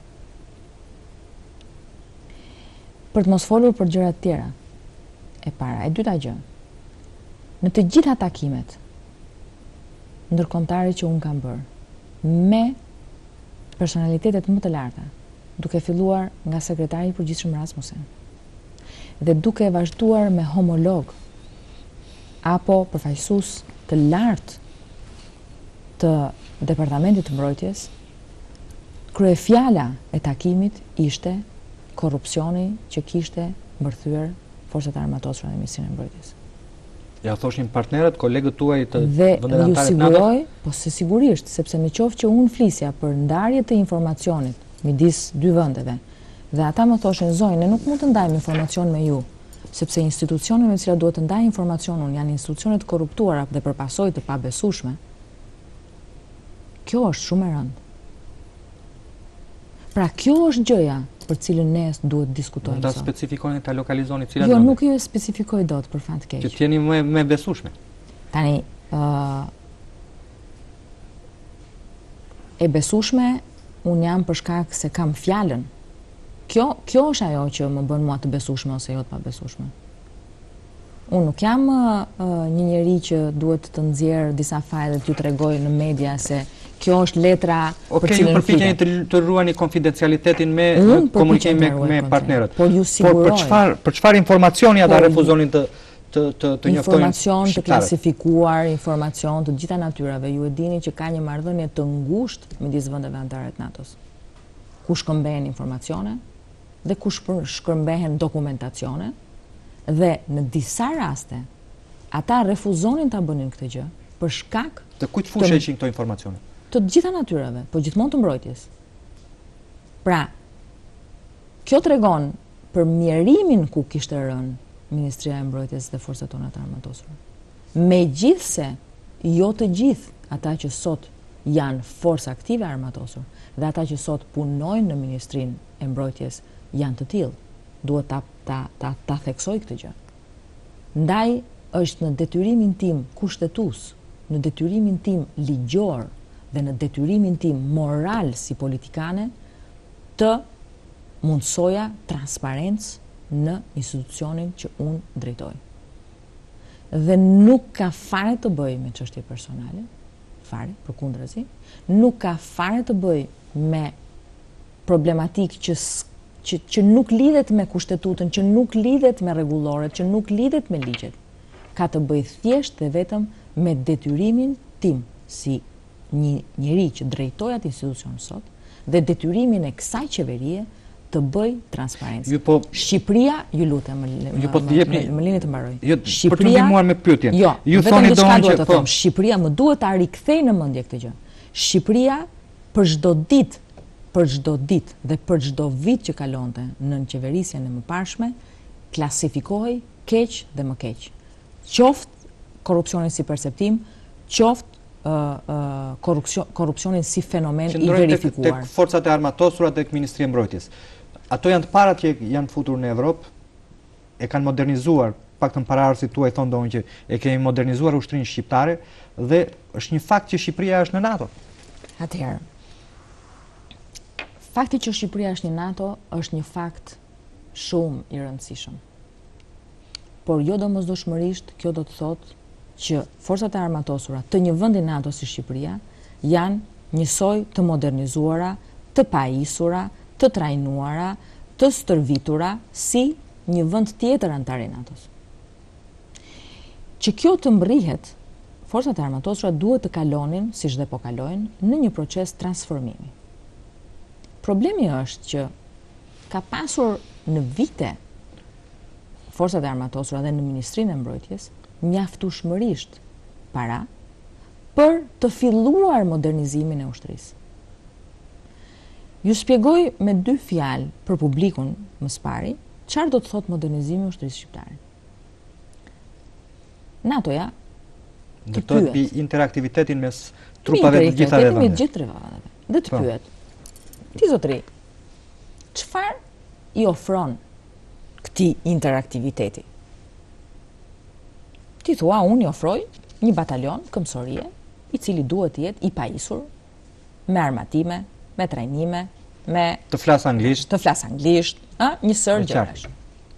Për të mos folur për gjëra të tjera. E para, e dyta gjë. Në të gjitha takimet ndërkombëtare që unë kam bërë me personalitetet më të larta, duke filluar nga sekretari i përgjithshëm Rasmussen dhe duke vazhduar me homolog apo përfaqësues të lartë të Departamentit të Mbrojtjes, kryefjala e takimit ishte korrupsioni që kishte mbërthyer forcat armatosura dhe Ministrinë e Mbrojtjes. Ja thoshin partnerët, kolegët tuaj të dhe ju siguroj, po se sigurisht, sepse në qoftë që unë flisja për ndarje të informacionit midis dy vendeve, dhe ata më thoshin, zonjë, ne nuk mund të ndajmë informacion me ju, sepse institucionet me cilat duhet të ndajmë informacion unë janë institucionet korruptuara dhe përpasoj të pabesueshme. Kjo është shumë e rëndë. Pra kjo është gjëja për cilën ne duhet diskutojmë. Mund ta specifikoni, ta lokalizoni cilat jo, nuk ju e specifikoj dot për fat keq. Që t'jeni më besueshme. Tani, e besueshme unë jam për shkak se kam fjalën. Kjo është ajo që më bën mua të besueshme ose jo të pabesueshme. Unë nuk jam një njeri që duhet të nxjerr disa fajle t'ju tregoj në media se kjo është letra për cilën ju përpiqeni të ruani konfidencialitetin me komunikimin me partnerët. Por ju siguroj. Për çfarë informacioni ata refuzonin të njoftojnë? Informacion të klasifikuar, informacion të gjitha natyrave. Ju e dini që ka një marrëdhënie të ngushtë midis vendeve anëtare të NATO-s. Ku shkëmbehen informacione dhe ku shkëmbehen dokumentacione dhe në disa raste ata refuzonin ta bënin këtë gjë për shkak të kujt fushë ishin këto informacione? Të gjitha natyrave, po gjithmonë të mbrojtjes. Pra, kjo tregon për mjerimin ku kishte rënë Ministria e Mbrojtjes dhe forcat tona të armatosura. Megjithse jo të gjithë ata që sot janë forca aktive armatosur dhe ata që sot punojnë në Ministrinë e Mbrojtjes janë të tillë. Duhet ta theksoj këtë gjë. Ndaj është në detyrimin tim kushtetues, në detyrimin tim ligjor dhe në detyrimin tim moral si politikane të mundsoja transparencë në institucionin që unë drejtoj. Dhe nuk ka fare të bëj me çështje personale, fare, përkundrazi, nuk ka fare të bëj me problematikë që nuk lidhet me kushtetutën, që nuk lidhet me rregulloret, që nuk lidhet me ligjet. Ka të bëj thjesht dhe vetëm me detyrimin tim si një njeri që drejtoj atë institucion sot dhe detyrimin e kësaj qeverie të bëj transparencë. Shqipëria, ju lutem, më lini të mbaroj. Jo, për të ndihmuar me pyetjen. Jo, ju thoni domun që po Shqipëria më duhet ta rikthej në mendje këtë gjë. Shqipëria për çdo ditë dhe për çdo vit që kalonte në qeverisjen e mëparshme, klasifikohej keq dhe më keq. Qoftë korrupsionin si perceptim, qoftë korrupsionin si fenomen i verifikuar. Tek forcat e armatosura tek Ministria e Mbrojtjes. Ato janë të parat që janë futur në Evropë, e kanë modernizuar, paktën paraardhësit tuaj thonë domun që e kemi modernizuar ushtrinë shqiptare dhe është një fakt që Shqipëria është në NATO. Atëherë, fakti që Shqipëria është në NATO është një fakt shumë i rëndësishëm. Por jo domosdoshmërisht kjo do të thotë që forcat e armatosura të një vendi NATO si Shqipëria janë njësoj të modernizuara, të pajisura, të trajnuara, të stërvitura si një vend tjetër antar i NATO-s. Që kjo të mbërrihet, forcat e armatosura duhet të kalonin, siç dhe po kalojnë, në një proces transformimi. Problemi është që ka pasur në vite forcat e armatosura dhe në Ministrinë e Mbrojtjes mjaftueshmërisht para për të filluar modernizimin e ushtrisë. Ju shpjegoj me 2 fjalë për publikun më së pari çfarë do të thotë modernizimi i ushtrisë shqiptare. NATO-ja do të thotë interaktivitetin mes trupave të gjitha vendeve. Dhe të pyet. Ti zotëri, çfarë i ofron këtij interaktiviteti? Ti thua, unë i ofroj një batalion këmbësorie i cili duhet të jetë i pajisur me armatime, me trajnime, me të flas anglisht, një sër gjërash.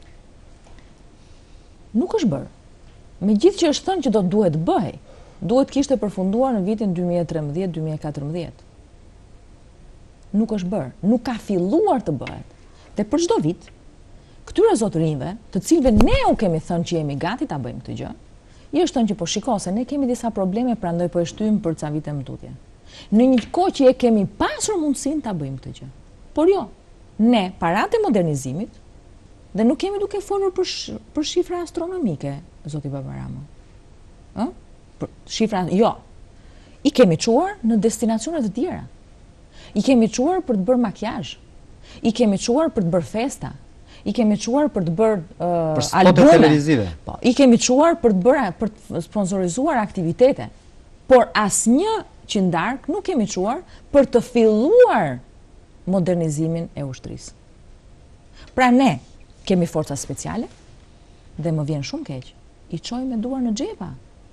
Nuk është bërë. Me gjithë që është thënë që duhet bëhej, duhet kishte përfunduar në vitin 2013-2014. Nuk është bërë, nuk ka filluar të bëhet. Dhe për çdo vit, këtyre zotërinjve, të cilëve ne u kemi thënë që jemi gati ta bëjmë këtë gjë, i është thënë që po shiko se ne kemi disa probleme, prandaj po e shtyjmë për ca vite më tutje. Në një kohë që e kemi pasur mundësinë ta bëjmë këtë gjë. Por jo, ne paratë e modernizimit dhe nuk kemi duke folur për shifra astronomike, zoti Babaramo. Shifra, jo. I kemi çuar në destinacione të tjera. I kemi çuar për të bërë makjazh. I kemi çuar për të bërë festa. I kemi çuar për të bërë albume televizive. Po, i kemi çuar për të sponsorizuar aktivitete. Por asnjë qindark nuk kemi çuar për të filluar modernizimin e ushtrisë. Pra ne kemi forca speciale dhe më vjen shumë keq. I çojmë me duar në xhepa.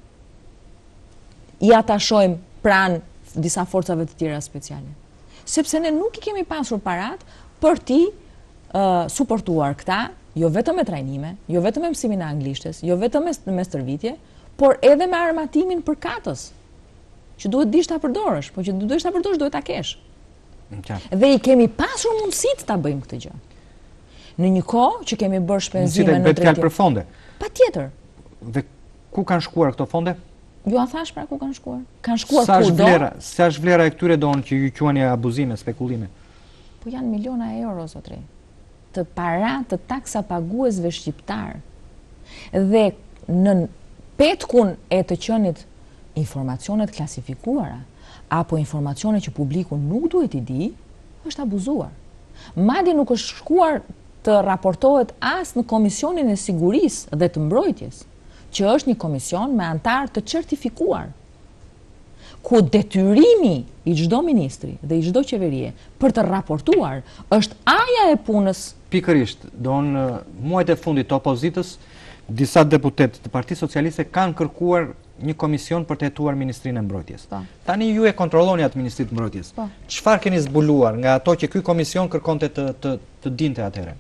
Ja ta shojmë pranë disa forcave të tjera speciale. Sepse ne nuk i kemi pasur parat për ti suportuar këta, jo vetëm me trajnime, jo vetëm me mësimin e anglishtes, jo vetëm me stërvitje, por edhe me armatimin për katës, që duhet dish ta përdorësh, po që duhet ta përdorësh duhet ta kesh. Dhe i kemi pasur mundësit ta bëjmë këtë gjë. Në një kohë që kemi bërë shpenzime në drejtim për fonde. Patjetër. Dhe ku kanë shkuar këto fonde? Ju a thash pra ku kanë shkuar? Kanë shkuar kudo? Sa është vlera e këtyre donë që ju quani abuzime, spekulime? Po janë miliona euro, zotri. Të para të taksa paguesve shqiptar. Dhe në petkun e të qenit informacionet klasifikuara apo informacione që publiku nuk duhet i di, është abuzuar. Madje nuk është shkuar të raportohet as në Komisionin e Sigurisë dhe të Mbrojtjes, që është një komision me antar të certifikuar, ku detyrimi i çdo ministri dhe i çdo qeverie për të raportuar është aja e punës. Pikërisht, në muajt e fundit të opozitës, disa deputet të Partisë Socialiste kanë kërkuar një komision për të hetuar Ministrinë e Mbrojtjes. Tani ju e kontrolloni atë Ministrinë e Mbrojtjes. Çfarë keni zbuluar nga ato që ky komision kërkonte të dinte atëherë?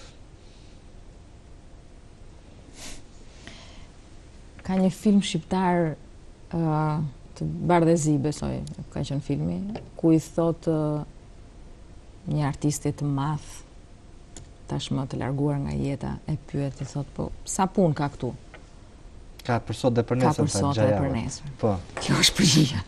Ka një film shqiptar të Bardezi, besoj, ka qenë filmi, ku i thot një artistit të madh, tashmë të larguar nga jeta, e pyet, i thot, po, sa punë ka këtu? Ka për sot dhe për nesër. Ka për sot dhe për nesër. Po. Kjo është përgjigja.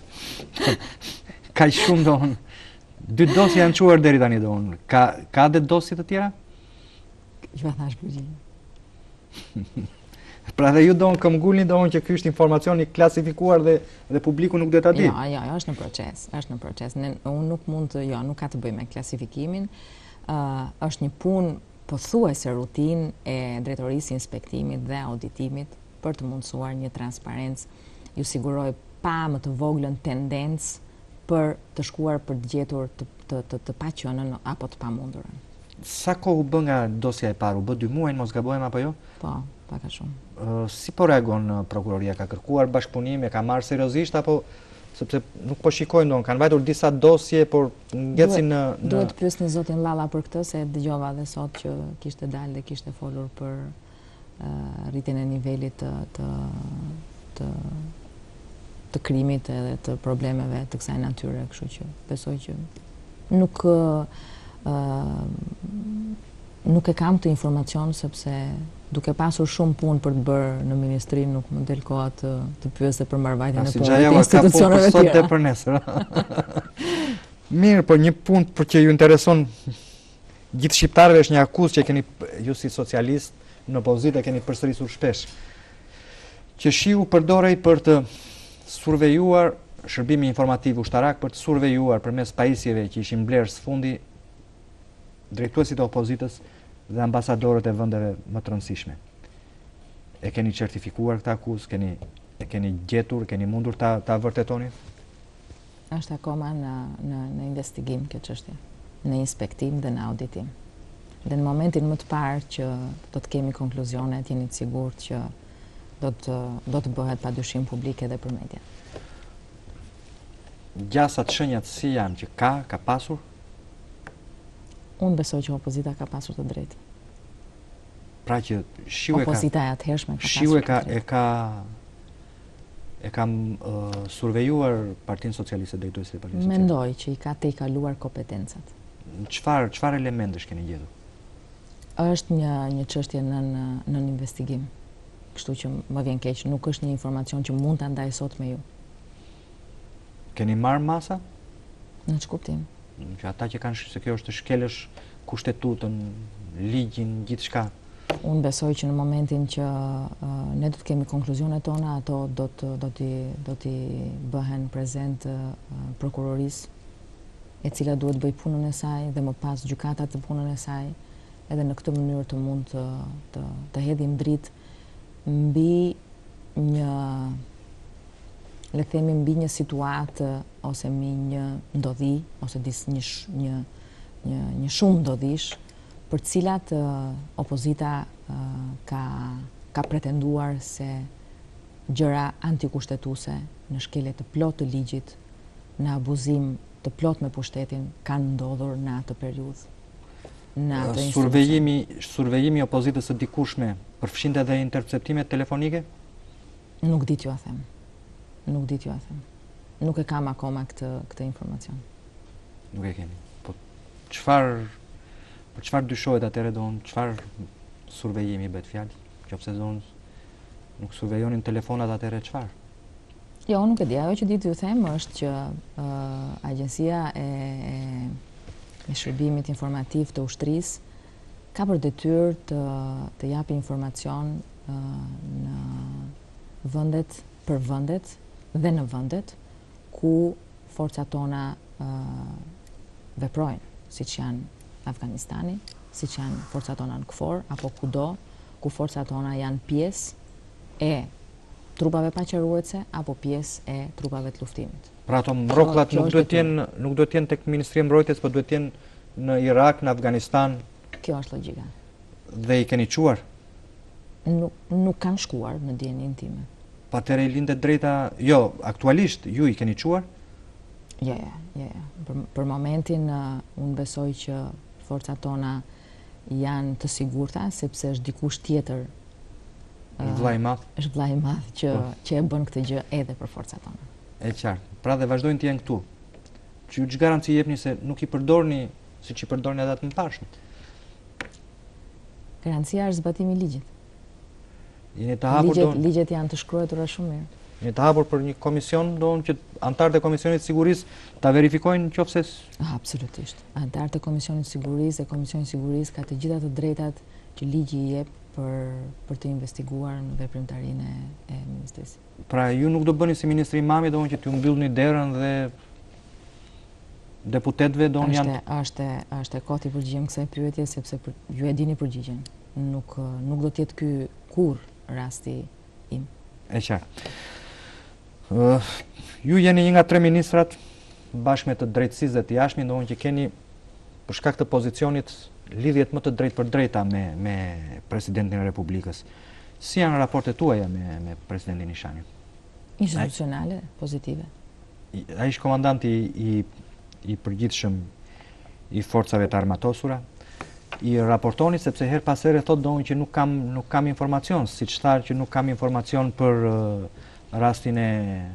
Ka shumë donë. 2 dosje janë quar deri tani donë. Ka dhe dosje të tjera? Ju a thash përgjigja. Pra dhe ju donë këmgullin donë që ky është informacioni klasifikuar dhe publiku nuk dhe ta di. Jo, është në proces. Është në proces. Unë nuk mund të, nuk ka të bëj me klasifikimin. Është një punë pothuajse rutinë e drejtorisë inspektimit dhe auditimit për të mundësuar një transparencë, ju siguroj pa më të voglën tendencë për të shkuar për të gjetur të paqënën apo të pamundurën. Sa kohë u bë nga dosja e parë? U bë 2 muaj, mos gabojmë apo jo? Po, pak a shumë. Si po reagon prokuroria? Ka kërkuar bashkëpunim, e ka marrë seriozisht apo sepse nuk po shikojnë donë, kanë vajtur disa dosje, por ngjecin në Duhet pyesni zotin Llalla për këtë, se dëgjova dhe sot që kishte dalë dhe kishte folur për rritjen e nivelit të krimit edhe të problemeve të kësaj natyre, kështu që besoj që nuk e kam të informacion, sepse duke pasur shumë punë për të bërë në ministri, nuk më del koha të pyesë për marrëvajtjen e punës të institucioneve tjera. Ka punë për sot dhe për nesër. Mirë, por një punë për që ju intereson gjithë shqiptarëve është një akuzë që keni ju si socialist në opozitë e keni përsërisur shpesh, që shiu përdorej për të survejuar shërbimi informativ ushtarak, për të survejuar përmes pajisjeve që ishin blerë së fundi drejtuesit e opozitës dhe ambasadorët e vendeve më të rëndësishme. E keni certifikuar këtë akuzë, e keni gjetur, keni mundur ta vërtetoni? Është akoma në investigim kjo çështje, në inspektim dhe në auditim. Dhe në momentin më të parë që do të kemi konkluzionet, jeni të sigurt që do të bëhet padyshim publike edhe për media. Gjasat, shenjat si janë që ka pasur? Unë besoj që opozita ka pasur të drejtë. Pra që shiu opozita e atëhershme ka pasur të drejtë. E kam survejuar Partinë Socialiste drejtuesi e Partinë Socialiste. Mendoj që i ka te i kaluar kompetencat. Çfarë elementesh keni gjetur? Është një çështje në investigim. Kështu që më vjen keq, nuk është një informacion që mund ta ndaj sot me ju. Keni marrë masa? Në ç'kuptim? Që ata që kanë se kjo është të shkelësh kushtetutën, ligjin, gjithçka. Unë besoj që në momentin që ne do të kemi konkluzionet tona, ato do t'i bëhen prezent prokurorisë, e cila duhet bëj punën e saj dhe më pas gjykata të punën e saj, edhe në këtë mënyrë të mund të hedhim dritë mbi mbi një situatë ose mbi një ndodhi ose një shumë ndodhish për cilat opozita ka pretenduar se gjëra antikushtetuese në shkelje të plotë të ligjit, në abuzim të plot me pushtetin kanë ndodhur në atë periudhë. Survejimi opozitës së dikushme përfshinte edhe interceptimet telefonike? Nuk di t'ju a them. Nuk e kam akoma këtë informacion. Nuk e keni. Po çfarë dyshohet atëherë çfarë survejimi bëhet fjalë? Qofse nuk survejonin telefonat atëherë çfarë? Jo, unë nuk e di. Ajo që di t'ju them është që Agjencia e Shërbimit Informativ të Ushtrisë ka për detyrë të japi informacion në vendet, për vendet dhe në vendet ku forcat tona veprojnë, siç janë Afganistani, siç janë forcat tona në KFOR, apo kudo ku forcat tona janë pjesë e trupave paqëruese apo pjesë e trupave të luftimit. Pra ato mrokullat nuk duhet të jenë tek Ministria e Mbrojtjes, por duhet të jenë në Irak, në Afganistan. Kjo është logjika. Dhe i keni çuar? Nuk kanë shkuar në dijenin time. Patëre i lindet drejta, jo, aktualisht ju i keni çuar? Jo. Për momentin unë besoj që forcat tona janë të sigurta, sepse është dikush tjetër. Vllai i madh. Është vllai i madh që e bën këtë gjë edhe për forcat tona. E qartë. Pra dhe vazhdojnë të jenë këtu. Që ju ç'garanci garanci jepni se nuk i përdorni siç i përdorni ata të mëparshëm? Garancia është zbatimi i ligjit. Jeni të hapur ligjet janë të shkruara shumë mirë. Jeni të hapur për një komision që antarët e Komisionit të Sigurisë ta verifikojnë nëse absolutisht. Antarët e Komisionit të Sigurisë dhe Komisioni i Sigurisë ka të gjitha të drejtat që ligji i jep për të investiguar në veprimtarinë e ministrisë. Pra ju nuk do bëni si ministri Imami, që t'ju mbyllni derën dhe deputetëve është e kohë të përgjigjem kësaj pyetje, sepse ju e dini përgjigjen. Nuk do të jetë ky kurrë rasti im. E qartë. Ju jeni një nga 3 ministrat bashkë me të drejtësisë dhe të jashtme, që keni për shkak të pozicionit lidhjet më të drejtë për drejta me presidentin e Republikës. Si janë raportet tuaja me presidentin Nishani? Institucionale, pozitive. Ai është komandanti i përgjithshëm i forcave të armatosura. I raportoni sepse her pas here thotë që nuk kam informacion, siç thash që nuk kam informacion për rastin e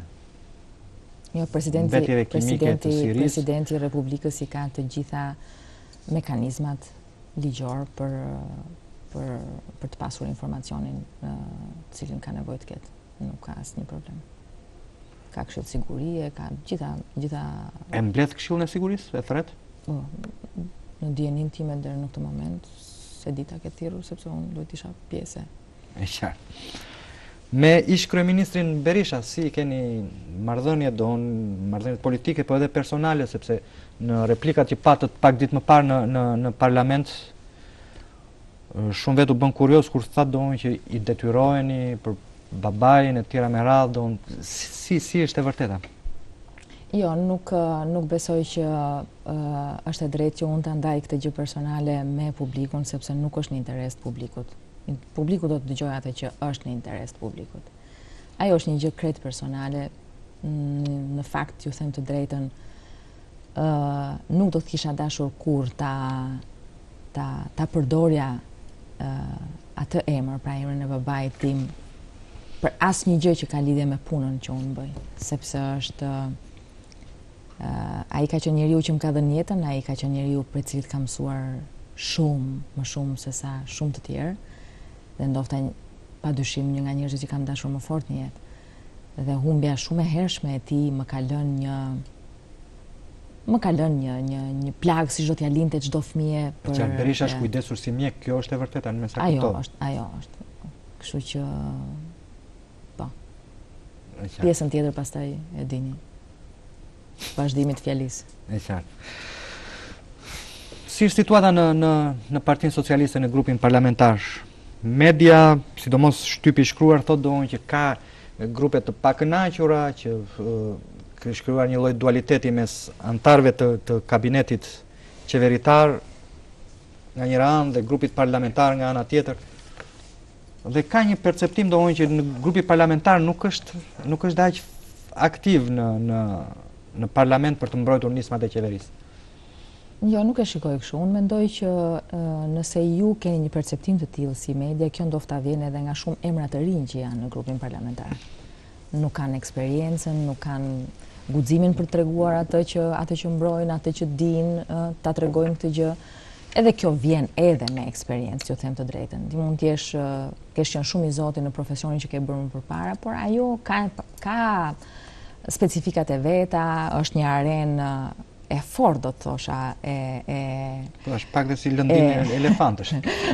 vetjeve kimike të Sirisë. Presidenti i Republikës i ka të gjitha mekanizmat ligjor për të pasur informacionin cilin ka nevojë të ketë. Nuk ka asnjë problem. Ka këshill sigurie, ka gjitha. E mbledh këshillin e sigurisë, e thret? Në dijenin time deri në këtë moment se dita këtë tiru, sepse unë duhet isha pjese. E qartë. Me ish kryeministrin Berisha, si keni marrëdhëniet politike, po edhe personale, sepse në replikat që patët pak ditë më parë në parlament, shumë vetë u bën kurios kur thatë doon që i detyroheni për babajin e tjera me radhë, si është e vërteta? Jo, nuk besoj që është e drejtë që unë të ndaj këtë gjë personale me publikun, sepse nuk është në interes të publikut. Publiku do të dëgjoj atë që është në interes të publikut. Ajo është një gjë krejt personale, në fakt ju them të drejtën, nuk do të kisha dashur kur ta përdorja atë emër, pra emrin e babait tim, për asnjë gjë që ka lidhje me punën që unë bëj, sepse është ai ka qenë njeriu që më ka dhënë jetën, ai ka qenë njeriu për cilit kam mësuar shumë, më shumë se sa shumë të tjerë, dhe ndofta padyshim një nga njerëzit që kam dashur më fort në jetë. Dhe humbja shumë e hershme e tij më ka lënë një plagë, siç do t'ja linte çdo fëmijë për. Që Berisha është kujdesur si mjek, kjo është e vërteta në mes kuptoj. Ajo është. Kështu që po. Pjesën tjetër pastaj e dini. Vazhdimit fjalisë. E qartë. Si është situata në Partinë Socialiste, në grupin parlamentar? Media, sidomos shtypi i shkruar, thotë doon që ka grupe të pakënaqura, që ka shkruar një lloj dualiteti mes anëtarëve të kabinetit qeveritar nga njëra anë dhe grupit parlamentar nga ana tjetër. Dhe ka një perceptim doon që në grupi parlamentar nuk është aq aktiv në parlament për të mbrojtur nismat e qeverisë. Jo, nuk e shikoj kështu. Unë mendoj që nëse ju keni një perceptim të tillë si media, kjo ndofta vjen edhe nga shumë emra të rinj që janë në grupin parlamentar. Nuk kanë eksperiencën, nuk kanë guximin për treguar atë që mbrojnë, atë që dinë, ta tregojnë këtë gjë. Edhe kjo vjen edhe me eksperiencë, ju them të drejtën. Ti mund të jesh kesh qenë shumë i zotin në profesionin që ke bërë më përpara, por ajo ka specifikat e veta, është një arenë e fort, do të thosha, Po është pak dhe si lëndimi e elefantësh.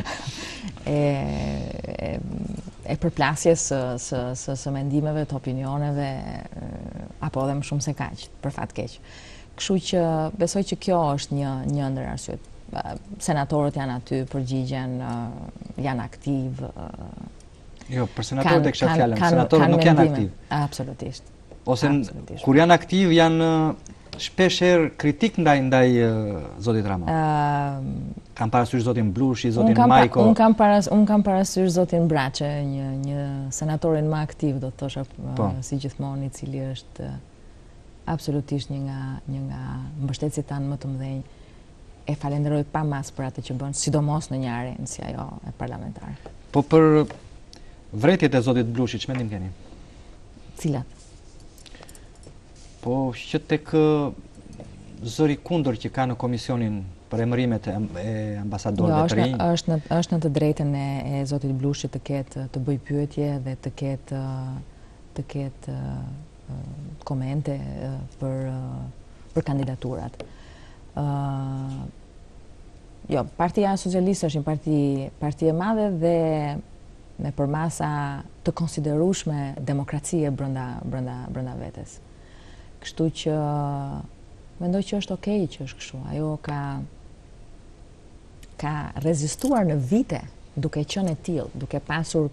E përplasjes së mendimeve, të opinioneve, apo edhe më shumë se kaq, për fat keq. Kështu që besoj që kjo është një ndër arsyet. Senatorët janë aty, përgjigjen, janë aktiv. Jo, për senatorët e kisha fjalën, senatorët nuk janë aktiv. Absolutisht. Ose kur janë aktiv janë shpesher kritik ndaj zotit Rama. Kam parasysh zotin Blushi, zotin Majko. Unë kam parasysh zotin Braçe, një senatorin më aktiv, do të thosha, si gjithmonë, i cili është absolutisht një nga mbështetësit tanë më të mëdhenj. E falenderoj pa mas për atë që bën, sidomos në një arenë si ajo e parlamentare. Po për vretjet e zotit Blushi, ç'mendim keni? Cilat? Po që tek zëri kundër që ka në komisionin për emërimet e ambasadorëve të rinj. Është në të drejtën e zotit Blushit të bëj pyetje dhe të ketë komente për kandidaturat. Jo, Partia Socialiste është një parti e madhe dhe me përmasa të konsiderueshme demokracie brenda vetes. Kështu që mendoj që është okej që është kështu. Ajo ka rezistuar në vite duke qenë e tillë, duke pasur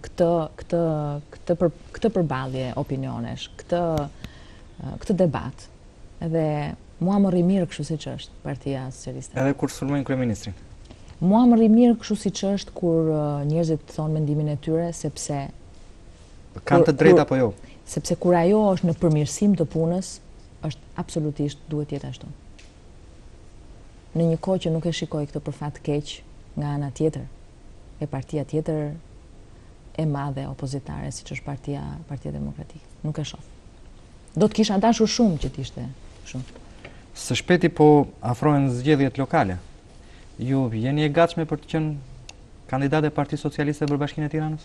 këtë përballje opinionesh, këtë debat. Edhe mua më rri mirë kështu siç është Partia Socialiste. Edhe kur sulmojnë kryeministrin. Mua më rri mirë kështu siç është kur njerëzit thonë mendimin e tyre, sepse kanë të drejtë apo jo? Sepse kur ajo është në përmirësim të punës, është absolutisht duhet jetë ashtu. Në një kohë që nuk e shikoj këtë për fat keq nga ana tjetër, e partia tjetër e madhe opozitare, siç është Partia Demokratike. Nuk e shoh. Do të kisha dashur shumë që të ishte shumë. Së shpejti po afrohen zgjedhjet lokale. Ju jeni e gatshme për të qenë kandidat e Partisë Socialiste për Bashkinë e Tiranës?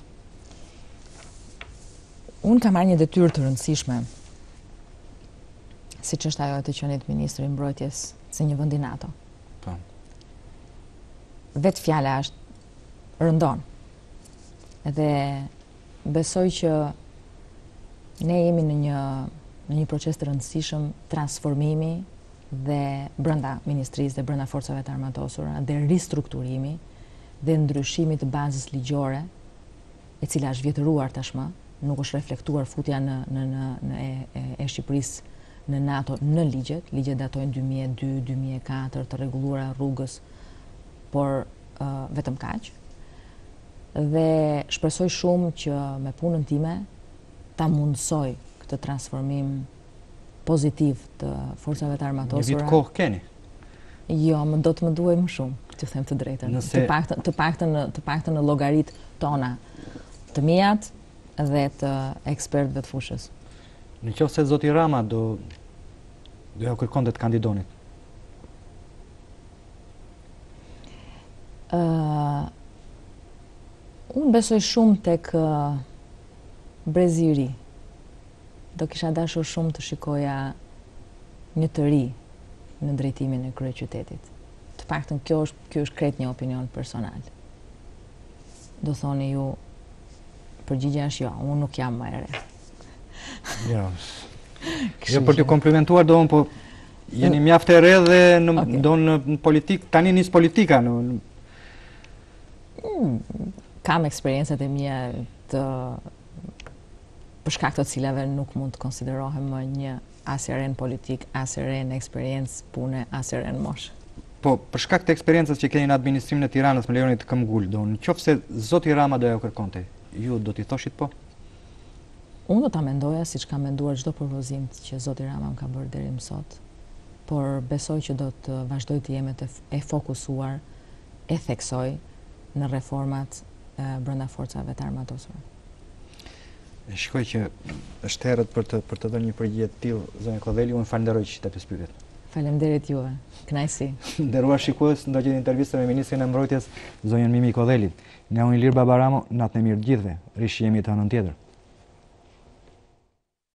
Unë kam marrë një detyrë të rëndësishme, siç është ajo të qenit ministri i mbrojtjes së një vendi NATO. Po. Vetë fjala është rëndon. Edhe besoj që ne jemi në një proces të rëndësishëm transformimi dhe brenda Ministrisë dhe brenda Forcave të Armatosura dhe ristrukturimi dhe ndryshimi të bazës ligjore, e cila është vjetëruar tashmë, nuk është reflektuar futja e Shqipërisë në NATO në ligjet datojnë 2002, 2004 të rregulluara rrugës, por vetëm kaq. Dhe shpresoj shumë që me punën time ta mundsoj këtë transformim pozitiv të forcave të armatosura. Një vit kohë keni? Jo, do të më duaj më shumë, të them të drejtën. Të paktën në llogaritë tona, të mijat dhe të ekspertëve të fushës. Në qoftë se zoti Rama do ja kërkonte të kandidonit? Unë besoj shumë tek brezi i ri. Do kisha dashur shumë të shikoja një të ri në drejtimin e kryeqytetit. Të paktën kjo është krejt një opinion personal. Do thoni ju, përgjigjja është jo, unë nuk jam më e re. Jo. Jo për të komplimentuar do unë, po jeni mjaft e re dhe në politikë, tani nis politika. Kam eksperiencat e mia për shkak të cilave nuk mund të konsiderohem më një as e re në politik, as e re në eksperiencë pune, as e re në moshë. Po, për shkak të eksperiencës që keni në administrimin e Tiranës, më lejoni të këmbgul, në qoftë se zoti Rama do ja kërkonte, ju do t'i thoshit po? Unë do ta mendoja siç ka menduar çdo propozim që zoti Rama më ka bërë deri më sot, por besoj që do të vazhdoj të jem e fokusuar, e theksoj në reformat brenda forcave të armatosura. Shikoj që është herët për të dhënë një përgjigje të tillë, zonja Kodheli, unë falenderoj që ishte pyetjet. Faleminderit juve. Kënaqësi. Nderuar shikues, ndoqët intervistën me ministrin e Mbrojtjes, zonjën Mimi Kodheli. Nga unë Ilir Babaramo, natën e mirë të gjithëve. Rishihemi të hënën tjetër.